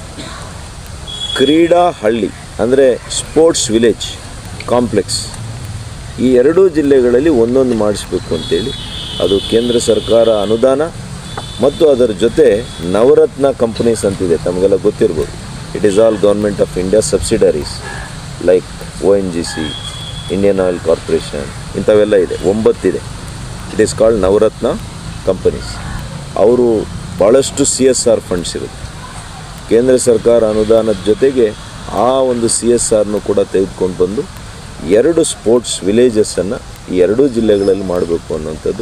ಕ್ರೀಡಾ ಹಳ್ಳಿ ಅಂದರೆ ಸ್ಪೋರ್ಟ್ಸ್ ವಿಲೇಜ್ ಕಾಂಪ್ಲೆಕ್ಸ್ ಈ 2 ಜಿಲ್ಲೆಗಳಲ್ಲಿ ಒಂದೊಂದು ಮಾಡಿಸ್ಬೇಕು ಅಂತೇಳಿ ಅದು ಕೇಂದ್ರ ಸರ್ಕಾರ ಅನುದಾನ ಮತ್ತು ಅದರ ಜೊತೆ ನವರತ್ನ ಕಂಪನೀಸ್ ಅಂತಿದೆ, ತಮಗೆಲ್ಲ ಗೊತ್ತಿರ್ಬೋದು. It is all government of India subsidiaries like ONGC, Indian Oil Corporation, ಇಂಥವೆಲ್ಲ ಇದೆ, 9 ಇದೆ. It is called Navaratna companies. ಅವರು ಭಾಳಷ್ಟು CSR ಫಂಡ್ಸ್ ಇರುತ್ತೆ. ಕೇಂದ್ರ ಸರ್ಕಾರ ಅನುದಾನದ ಜೊತೆಗೆ ಆ ಒಂದು CSRನು ಕೂಡ ತೆಗೆದುಕೊಂಡು ಬಂದು 2 ಸ್ಪೋರ್ಟ್ಸ್ ವಿಲೇಜಸ್ಸನ್ನು ಈ 2 ಜಿಲ್ಲೆಗಳಲ್ಲಿ ಮಾಡಬೇಕು ಅನ್ನೋಂಥದ್ದು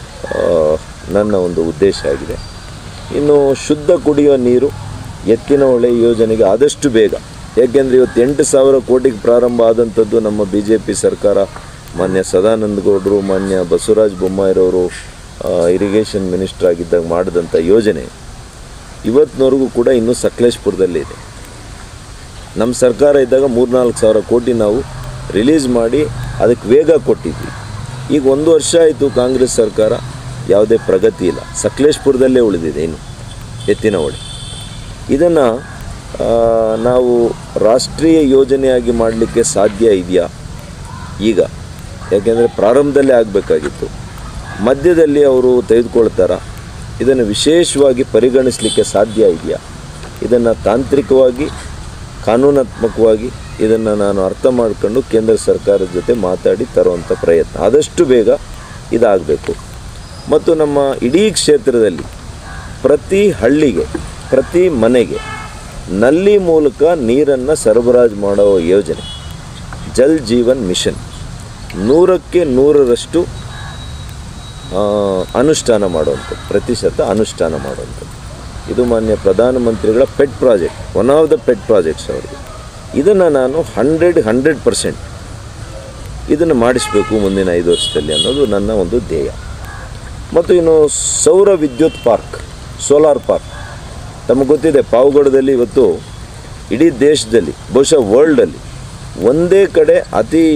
ನನ್ನ ಒಂದು ಉದ್ದೇಶ ಆಗಿದೆ. ಇನ್ನು ಶುದ್ಧ ಕುಡಿಯುವ ನೀರು ಎತ್ತಿನಹೊಳೆ ಯೋಜನೆಗೆ ಆದಷ್ಟು ಬೇಗ, ಏಕೆಂದರೆ ಇವತ್ತು 8,000 ಕೋಟಿಗೆ ಪ್ರಾರಂಭ ಆದಂಥದ್ದು ನಮ್ಮ BJP ಸರ್ಕಾರ, ಮಾನ್ಯ ಸದಾನಂದ ಗೌಡರು, ಮಾನ್ಯ ಬಸವರಾಜ ಬೊಮ್ಮಾಯಿರವರು ಇರಿಗೇಷನ್ ಮಿನಿಸ್ಟರ್ ಆಗಿದ್ದಾಗ ಮಾಡಿದಂಥ ಯೋಜನೆ ಇವತ್ತಿನವರೆಗೂ ಕೂಡ ಇನ್ನೂ ಸಕಲೇಶ್ಪುರದಲ್ಲೇ ಇದೆ. ನಮ್ಮ ಸರ್ಕಾರ ಇದ್ದಾಗ 3-4 ಕೋಟಿ ನಾವು ರಿಲೀಸ್ ಮಾಡಿ ಅದಕ್ಕೆ ವೇಗ ಕೊಟ್ಟಿದ್ವಿ. ಈಗ 1 ವರ್ಷ ಆಯಿತು ಕಾಂಗ್ರೆಸ್ ಸರ್ಕಾರ, ಯಾವುದೇ ಪ್ರಗತಿ ಇಲ್ಲ, ಸಕಲೇಶ್ಪುರದಲ್ಲೇ ಉಳಿದಿದೆ ಇನ್ನು ಎತ್ತಿನಹೊಳೆ. ಇದನ್ನು ನಾವು ರಾಷ್ಟ್ರೀಯ ಯೋಜನೆಯಾಗಿ ಮಾಡಲಿಕ್ಕೆ ಸಾಧ್ಯ ಇದೆಯಾ ಈಗ? ಯಾಕೆಂದರೆ ಪ್ರಾರಂಭದಲ್ಲೇ ಆಗಬೇಕಾಗಿತ್ತು, ಮಧ್ಯದಲ್ಲಿ ಅವರು ತೆಗೆದುಕೊಳ್ತಾರ? ಇದನ್ನು ವಿಶೇಷವಾಗಿ ಪರಿಗಣಿಸಲಿಕ್ಕೆ ಸಾಧ್ಯ ಇದೆಯಾ? ಇದನ್ನು ತಾಂತ್ರಿಕವಾಗಿ, ಕಾನೂನಾತ್ಮಕವಾಗಿ ಇದನ್ನು ನಾನು ಅರ್ಥ ಮಾಡಿಕೊಂಡು ಕೇಂದ್ರ ಸರ್ಕಾರದ ಜೊತೆ ಮಾತಾಡಿ ತರುವಂಥ ಪ್ರಯತ್ನ ಆದಷ್ಟು ಬೇಗ ಇದಾಗಬೇಕು. ಮತ್ತು ನಮ್ಮ ಇಡೀ ಕ್ಷೇತ್ರದಲ್ಲಿ ಪ್ರತಿ ಹಳ್ಳಿಗೆ, ಪ್ರತಿ ಮನೆಗೆ ನಲ್ಲಿ ಮೂಲಕ ನೀರನ್ನು ಸರಬರಾಜು ಮಾಡೋ ಯೋಜನೆ ಜಲ್ ಜೀವನ್ ಮಿಷನ್ 100ಕ್ಕೆ 100ರಷ್ಟು ಅನುಷ್ಠಾನ ಮಾಡುವಂಥದ್ದು, ಪ್ರತಿಶತ ಅನುಷ್ಠಾನ ಮಾಡುವಂಥದ್ದು. ಇದು ಮಾನ್ಯ ಪ್ರಧಾನಮಂತ್ರಿಗಳ pet project, one of the pet projects ಅವರಿಗೆ. ಇದನ್ನು ನಾನು 100% ಇದನ್ನು ಮಾಡಿಸಬೇಕು ಮುಂದಿನ 5 ವರ್ಷದಲ್ಲಿ ಅನ್ನೋದು ನನ್ನ ಒಂದು ಧ್ಯೇಯ. ಮತ್ತು ಇನ್ನು ಸೌರ ವಿದ್ಯುತ್ ಪಾರ್ಕ್, ಸೋಲಾರ್ ಪಾರ್ಕ್, ತಮಗೆ ಗೊತ್ತಿದೆ ಪಾವಗಡದಲ್ಲಿ ಇವತ್ತು ಇಡೀ ದೇಶದಲ್ಲಿ, ಬಹುಶಃ ವರ್ಲ್ಡಲ್ಲಿ ಒಂದೇ ಕಡೆ ಅತಿ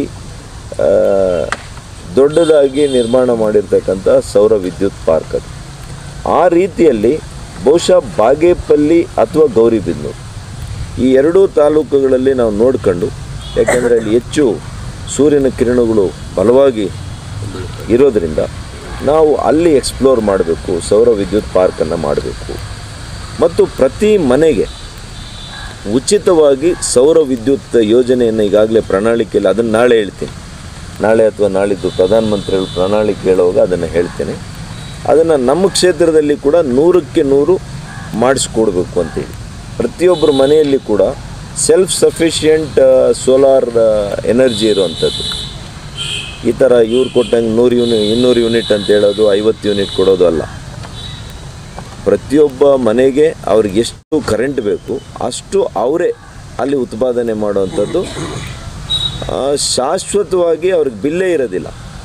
ದೊಡ್ಡದಾಗಿ ನಿರ್ಮಾಣ ಮಾಡಿರ್ತಕ್ಕಂಥ ಸೌರ ವಿದ್ಯುತ್ ಪಾರ್ಕ್ ಅದು. ಆ ರೀತಿಯಲ್ಲಿ ಬಹುಶಃ ಬಾಗೇಪಲ್ಲಿ ಅಥವಾ ಗೌರಿಬಿದನೂರು ಈ 2 ತಾಲೂಕುಗಳಲ್ಲಿ ನಾವು ನೋಡ್ಕೊಂಡು, ಯಾಕೆಂದರೆ ಅಲ್ಲಿ ಹೆಚ್ಚು ಸೂರ್ಯನ ಕಿರಣಗಳು ಬಲವಾಗಿ ಇರೋದರಿಂದ ನಾವು ಅಲ್ಲಿ ಎಕ್ಸ್ಪ್ಲೋರ್ ಮಾಡಬೇಕು, ಸೌರ ವಿದ್ಯುತ್ ಪಾರ್ಕನ್ನು ಮಾಡಬೇಕು. ಮತ್ತು ಪ್ರತಿ ಮನೆಗೆ ಉಚಿತವಾಗಿ ಸೌರ ವಿದ್ಯುತ್ ಯೋಜನೆಯನ್ನು ಈಗಾಗಲೇ ಪ್ರಣಾಳಿಕೆಯಲ್ಲಿ, ಅದನ್ನು ನಾಳೆ ಹೇಳ್ತೀನಿ, ನಾಳೆ ಅಥವಾ ನಾಳಿದ್ದು ಪ್ರಧಾನಮಂತ್ರಿಗಳು ಪ್ರಣಾಳಿಕೆ ಹೇಳುವಾಗ ಅದನ್ನು ಹೇಳ್ತೇನೆ. ಅದನ್ನು ನಮ್ಮ ಕ್ಷೇತ್ರದಲ್ಲಿ ಕೂಡ 100ಕ್ಕೆ 100 ಮಾಡಿಸ್ಕೊಡ್ಬೇಕು ಅಂತೇಳಿ, ಪ್ರತಿಯೊಬ್ಬರ ಮನೆಯಲ್ಲಿ ಕೂಡ ಸೆಲ್ಫ್ ಸಫಿಷಿಯೆಂಟ್ ಸೋಲಾರ್ ಎನರ್ಜಿ ಇರುವಂಥದ್ದು. ಈ ಥರ ಇವ್ರು ಕೊಟ್ಟಂಗೆ 200 ಯೂನಿಟ್ ಅಂತ ಹೇಳೋದು, 50 ಯೂನಿಟ್ ಕೊಡೋದು ಅಲ್ಲ. ಪ್ರತಿಯೊಬ್ಬ ಮನೆಗೆ ಅವ್ರಿಗೆ ಎಷ್ಟು ಕರೆಂಟ್ ಬೇಕು ಅಷ್ಟು ಅವರೇ ಅಲ್ಲಿ ಉತ್ಪಾದನೆ ಮಾಡುವಂಥದ್ದು. ಶಾಶ್ವತವಾಗಿ ಅವ್ರಿಗೆ ಬಿಲ್ಲೇ ಇರೋದಿಲ್ಲ,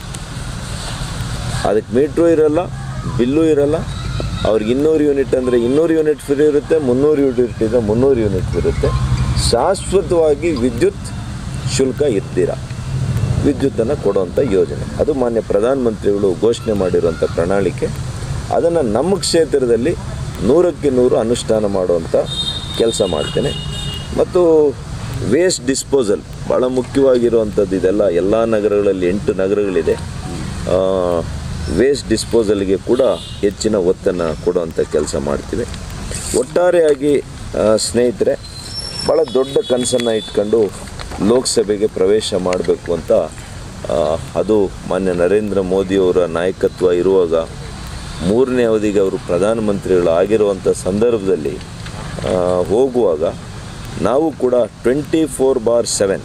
ಅದಕ್ಕೆ ಮೀಟ್ರೂ ಇರೋಲ್ಲ, ಬಿಲ್ಲೂ ಇರೋಲ್ಲ. ಅವ್ರಿಗೆ 200 ಯೂನಿಟ್ ಅಂದರೆ 200 ಯೂನಿಟ್ ಫ್ರೀ ಇರುತ್ತೆ, 300 ಯೂನಿಟ್ ಇದ್ದರೆ 300 ಯೂನಿಟ್ ಇರುತ್ತೆ. ಶಾಶ್ವತವಾಗಿ ವಿದ್ಯುತ್ ಶುಲ್ಕ ಇರ್ತೀರ ವಿದ್ಯುತ್ತನ್ನು ಕೊಡುವಂಥ ಯೋಜನೆ, ಅದು ಮಾನ್ಯ ಪ್ರಧಾನಮಂತ್ರಿಗಳು ಘೋಷಣೆ ಮಾಡಿರುವಂಥ ಪ್ರಣಾಳಿಕೆ. ಅದನ್ನು ನಮ್ಮ ಕ್ಷೇತ್ರದಲ್ಲಿ 100ಕ್ಕೆ 100 ಅನುಷ್ಠಾನ ಮಾಡುವಂಥ ಕೆಲಸ ಮಾಡ್ತೇನೆ. ಮತ್ತು ವೇಸ್ಟ್ ಡಿಸ್ಪೋಸಲ್ ಭಾಳ ಮುಖ್ಯವಾಗಿರುವಂಥದ್ದು. ಇದೆಲ್ಲ ಎಲ್ಲ ನಗರಗಳಲ್ಲಿ 8 ನಗರಗಳಿದೆ. ವೇಸ್ಟ್ ಡಿಸ್ಪೋಸಲ್ಗೆ ಕೂಡ ಹೆಚ್ಚಿನ ಒತ್ತನ್ನು ಕೊಡುವಂಥ ಕೆಲಸ ಮಾಡ್ತೀವಿ. ಒಟ್ಟಾರೆಯಾಗಿ ಸ್ನೇಹಿತರೆ, ಭಾಳ ದೊಡ್ಡ ಕನಸನ್ನು ಇಟ್ಕೊಂಡು ಲೋಕಸಭೆಗೆ ಪ್ರವೇಶ ಮಾಡಬೇಕು ಅಂತ, ಅದು ಮಾನ್ಯ ನರೇಂದ್ರ ಮೋದಿಯವರ ನಾಯಕತ್ವ ಇರುವಾಗ ಮೂರನೇ ಅವಧಿಗೆ ಅವರು ಪ್ರಧಾನಮಂತ್ರಿಗಳು ಆಗಿರುವಂಥ ಸಂದರ್ಭದಲ್ಲಿ ಹೋಗುವಾಗ ನಾವು ಕೂಡ 24/7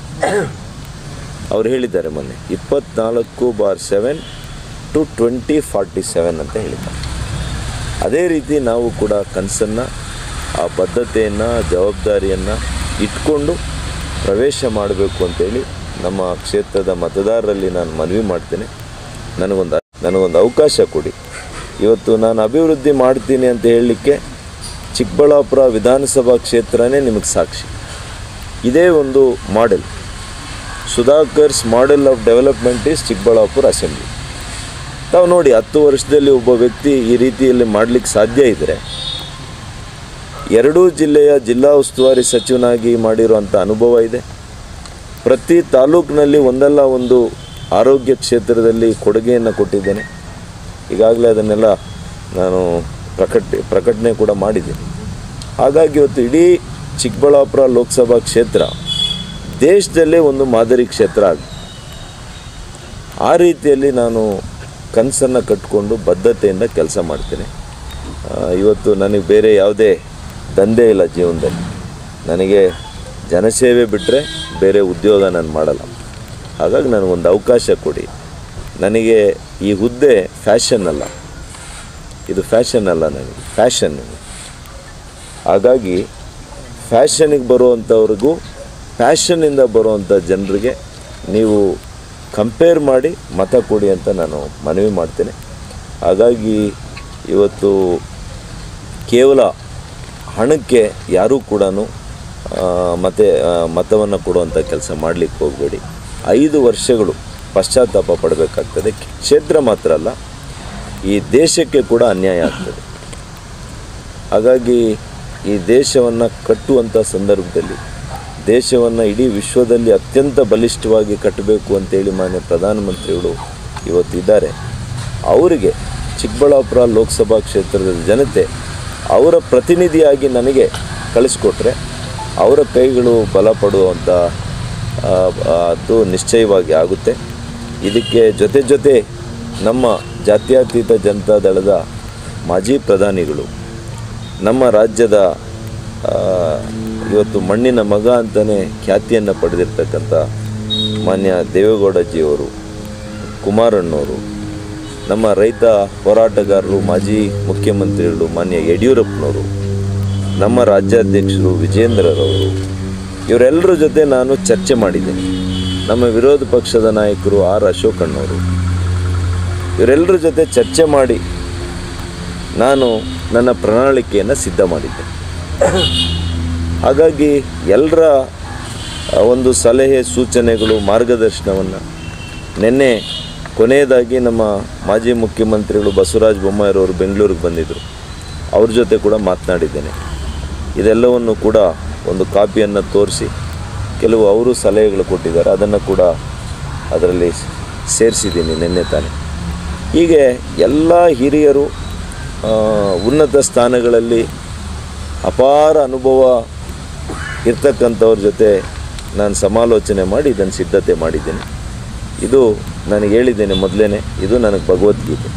ಅವ್ರು ಹೇಳಿದ್ದಾರೆ ಮೊನ್ನೆ 24/7 to 2047 ಅಂತ ಹೇಳಿದ್ದಾರೆ. ಅದೇ ರೀತಿ ನಾವು ಕೂಡ ಕನಸನ್ನು, ಆ ಬದ್ಧತೆಯನ್ನು, ಜವಾಬ್ದಾರಿಯನ್ನು ಇಟ್ಕೊಂಡು ಪ್ರವೇಶ ಮಾಡಬೇಕು ಅಂತೇಳಿ ನಮ್ಮ ಕ್ಷೇತ್ರದ ಮತದಾರರಲ್ಲಿ ನಾನು ಮನವಿ ಮಾಡ್ತೇನೆ. ನನಗೊಂದು ಅವಕಾಶ ಕೊಡಿ. ಇವತ್ತು ನಾನು ಅಭಿವೃದ್ಧಿ ಮಾಡ್ತೀನಿ ಅಂತ ಹೇಳಲಿಕ್ಕೆ ಚಿಕ್ಕಬಳ್ಳಾಪುರ ವಿಧಾನಸಭಾ ಕ್ಷೇತ್ರನೇ ನಿಮಗೆ ಸಾಕ್ಷಿ. ಇದೇ ಒಂದು model. Sudhakar's model of development is Chikkaballapur assembly. ತಾವು ನೋಡಿ, 10 ವರ್ಷದಲ್ಲಿ ಒಬ್ಬ ವ್ಯಕ್ತಿ ಈ ರೀತಿಯಲ್ಲಿ ಮಾಡಲಿಕ್ಕೆ ಸಾಧ್ಯ ಇದ್ದರೆ, ಎರಡೂ ಜಿಲ್ಲೆಯ ಜಿಲ್ಲಾ ಉಸ್ತುವಾರಿ ಸಚಿವನಾಗಿ ಮಾಡಿರುವಂಥ ಅನುಭವ ಇದೆ. ಪ್ರತಿ ತಾಲೂಕಿನಲ್ಲಿ ಒಂದಲ್ಲ ಒಂದು ಆರೋಗ್ಯ ಕ್ಷೇತ್ರದಲ್ಲಿ ಕೊಡುಗೆಯನ್ನು ಕೊಟ್ಟಿದ್ದೇನೆ. ಈಗಾಗಲೇ ಅದನ್ನೆಲ್ಲ ನಾನು ಪ್ರಕಟಣೆ ಕೂಡ ಮಾಡಿದ್ದೀನಿ. ಹಾಗಾಗಿ ಇವತ್ತು ಇಡೀ ಚಿಕ್ಕಬಳ್ಳಾಪುರ ಲೋಕಸಭಾ ಕ್ಷೇತ್ರ ದೇಶದಲ್ಲೇ ಒಂದು ಮಾದರಿ ಕ್ಷೇತ್ರ ಆಗಿದೆ. ಆ ರೀತಿಯಲ್ಲಿ ನಾನು ಕನಸನ್ನು ಕಟ್ಟಿಕೊಂಡು ಬದ್ಧತೆಯಿಂದ ಕೆಲಸ ಮಾಡ್ತೇನೆ. ಇವತ್ತು ನನಗೆ ಬೇರೆ ಯಾವುದೇ ದಂಧೆ ಇಲ್ಲ ಜೀವನದಲ್ಲಿ. ನನಗೆ ಜನಸೇವೆ ಬಿಟ್ಟರೆ ಬೇರೆ ಉದ್ಯೋಗ ನಾನು ಮಾಡಲ್ಲ. ಹಾಗಾಗಿ ನನಗೊಂದು ಅವಕಾಶ ಕೊಡಿ. ನನಗೆ ಈ ಹುದ್ದೆ ಫ್ಯಾಷನ್ ಅಲ್ಲ, ಇದು ಫ್ಯಾಷನ್ ಅಲ್ಲ, ನನಗೆ ಫ್ಯಾಷನ್. ಹಾಗಾಗಿ ಫ್ಯಾಷನಿಗೆ ಬರುವಂಥವ್ರಿಗೂ ಪ್ಯಾಷನ್ನಿಂದ ಬರುವಂಥ ಜನರಿಗೆ ನೀವು ಕಂಪೇರ್ ಮಾಡಿ ಮತ ಕೊಡಿ ಅಂತ ನಾನು ಮನವಿ ಮಾಡ್ತೇನೆ. ಹಾಗಾಗಿ ಇವತ್ತು ಕೇವಲ ಹಣಕ್ಕೆ ಯಾರೂ ಕೂಡ ಮತವನ್ನು ಕೊಡುವಂಥ ಕೆಲಸ ಮಾಡಲಿಕ್ಕೆ ಹೋಗಬೇಡಿ. 5 ವರ್ಷಗಳು ಪಶ್ಚಾತ್ತಾಪ ಪಡಬೇಕಾಗ್ತದೆ. ಕ್ಷೇತ್ರ ಮಾತ್ರ ಅಲ್ಲ, ಈ ದೇಶಕ್ಕೆ ಕೂಡ ಅನ್ಯಾಯ ಆಗ್ತದೆ. ಹಾಗಾಗಿ ಈ ದೇಶವನ್ನು ಕಟ್ಟುವಂಥ ಸಂದರ್ಭದಲ್ಲಿ, ದೇಶವನ್ನು ಇಡೀ ವಿಶ್ವದಲ್ಲಿ ಅತ್ಯಂತ ಬಲಿಷ್ಠವಾಗಿ ಕಟ್ಟಬೇಕು ಅಂತೇಳಿ ಮಾನ್ಯ ಪ್ರಧಾನಮಂತ್ರಿಗಳು ಇವತ್ತಿದ್ದಾರೆ. ಅವರಿಗೆ ಚಿಕ್ಕಬಳ್ಳಾಪುರ ಲೋಕಸಭಾ ಕ್ಷೇತ್ರದ ಜನತೆ ಅವರ ಪ್ರತಿನಿಧಿಯಾಗಿ ನನಗೆ ಕಳಿಸ್ಕೊಟ್ರೆ ಅವರ ಕೈಗಳು ಬಲಪಡುವಂಥ ಅದು ನಿಶ್ಚಯವಾಗಿ ಆಗುತ್ತೆ. ಇದಕ್ಕೆ ಜೊತೆ ನಮ್ಮ ಜಾತ್ಯತೀತ ಜನತಾ ದಳದ ಮಾಜಿ ಪ್ರಧಾನಿಗಳು, ನಮ್ಮ ರಾಜ್ಯದ ಇವತ್ತು ಮಣ್ಣಿನ ಮಗ ಅಂತಲೇ ಖ್ಯಾತಿಯನ್ನು ಪಡೆದಿರ್ತಕ್ಕಂಥ ಮಾನ್ಯ ದೇವೇಗೌಡಜಿಯವರು, ಕುಮಾರಣ್ಣವರು, ನಮ್ಮ ರೈತ ಹೋರಾಟಗಾರರು, ಮಾಜಿ ಮುಖ್ಯಮಂತ್ರಿಗಳು ಮಾನ್ಯ ಯಡಿಯೂರಪ್ಪನವರು, ನಮ್ಮ ರಾಜ್ಯಾಧ್ಯಕ್ಷರು ವಿಜೇಂದ್ರರವರು, ಇವರೆಲ್ಲರ ಜೊತೆ ನಾನು ಚರ್ಚೆ ಮಾಡಿದ್ದೇನೆ. ನಮ್ಮ ವಿರೋಧ ಪಕ್ಷದ ನಾಯಕರು ಆರ್ ಅಶೋಕಣ್ಣವರು, ಇವರೆಲ್ಲರ ಜೊತೆ ಚರ್ಚೆ ಮಾಡಿ ನಾನು ನನ್ನ ಪ್ರಣಾಳಿಕೆಯನ್ನು ಸಿದ್ಧ ಮಾಡಿದ್ದೆ. ಹಾಗಾಗಿ ಎಲ್ಲರ ಒಂದು ಸಲಹೆ, ಸೂಚನೆಗಳು, ಮಾರ್ಗದರ್ಶನವನ್ನು ನಿನ್ನೆ ಕೊನೆಯದಾಗಿ ನಮ್ಮ ಮಾಜಿ ಮುಖ್ಯಮಂತ್ರಿಗಳು ಬಸವರಾಜ ಬೊಮ್ಮಾಯಿರವರು ಬೆಂಗಳೂರಿಗೆ ಬಂದಿದ್ದರು. ಅವ್ರ ಜೊತೆ ಕೂಡ ಮಾತನಾಡಿದ್ದೇನೆ. ಇದೆಲ್ಲವನ್ನು ಕೂಡ ಒಂದು ಕಾಪಿಯನ್ನು ತೋರಿಸಿ ಕೆಲವು ಅವರು ಸಲಹೆಗಳು ಕೊಟ್ಟಿದ್ದಾರೆ, ಅದನ್ನು ಕೂಡ ಅದರಲ್ಲಿ ಸೇರಿಸಿದ್ದೀನಿ ನಿನ್ನೆ ತಾನೆ. ಹೀಗೆ ಎಲ್ಲ ಹಿರಿಯರು ಉನ್ನತ ಸ್ಥಾನಗಳಲ್ಲಿ ಅಪಾರ ಅನುಭವ ಇರ್ತಕ್ಕಂಥವ್ರ ಜೊತೆ ನಾನು ಸಮಾಲೋಚನೆ ಮಾಡಿ ಇದನ್ನು ಸಿದ್ಧತೆ ಮಾಡಿದ್ದೇನೆ. ಇದು ನನಗೆ ಹೇಳಿದ್ದೇನೆ ಮೊದಲೇ, ಇದು ನನಗೆ ಭಗವದ್ಗೀತೆ.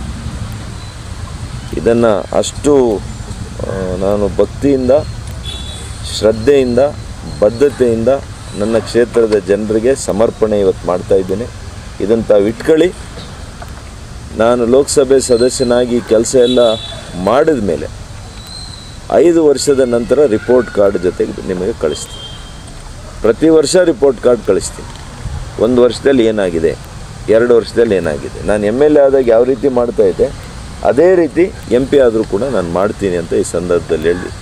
ಇದನ್ನು ಅಷ್ಟು ನಾನು ಭಕ್ತಿಯಿಂದ, ಶ್ರದ್ಧೆಯಿಂದ, ಬದ್ಧತೆಯಿಂದ ನನ್ನ ಕ್ಷೇತ್ರದ ಜನರಿಗೆ ಸಮರ್ಪಣೆ ಇವತ್ತು ಮಾಡ್ತಾಯಿದ್ದೇನೆ. ಇದನ್ನು ತಾವು ಇಟ್ಕೊಳ್ಳಿ. ನಾನು ಲೋಕಸಭೆ ಸದಸ್ಯನಾಗಿ ಕೆಲಸ ಎಲ್ಲ ಮಾಡಿದ ಮೇಲೆ 5 ವರ್ಷದ ನಂತರ ರಿಪೋರ್ಟ್ ಕಾರ್ಡ್ ಜೊತೆಗೆ ನಿಮಗೆ ಕಳಿಸ್ತೀನಿ. ಪ್ರತಿ ವರ್ಷ ರಿಪೋರ್ಟ್ ಕಾರ್ಡ್ ಕಳಿಸ್ತೀನಿ. 1 ವರ್ಷದಲ್ಲಿ ಏನಾಗಿದೆ, 2 ವರ್ಷದಲ್ಲಿ ಏನಾಗಿದೆ, ನಾನು MLA ಆದಾಗ ಯಾವ ರೀತಿ ಮಾಡ್ತಾಯಿದ್ದೆ ಅದೇ ರೀತಿ MP ಆದರೂ ಕೂಡ ನಾನು ಮಾಡ್ತೀನಿ ಅಂತ ಈ ಸಂದರ್ಭದಲ್ಲಿ ಹೇಳಿ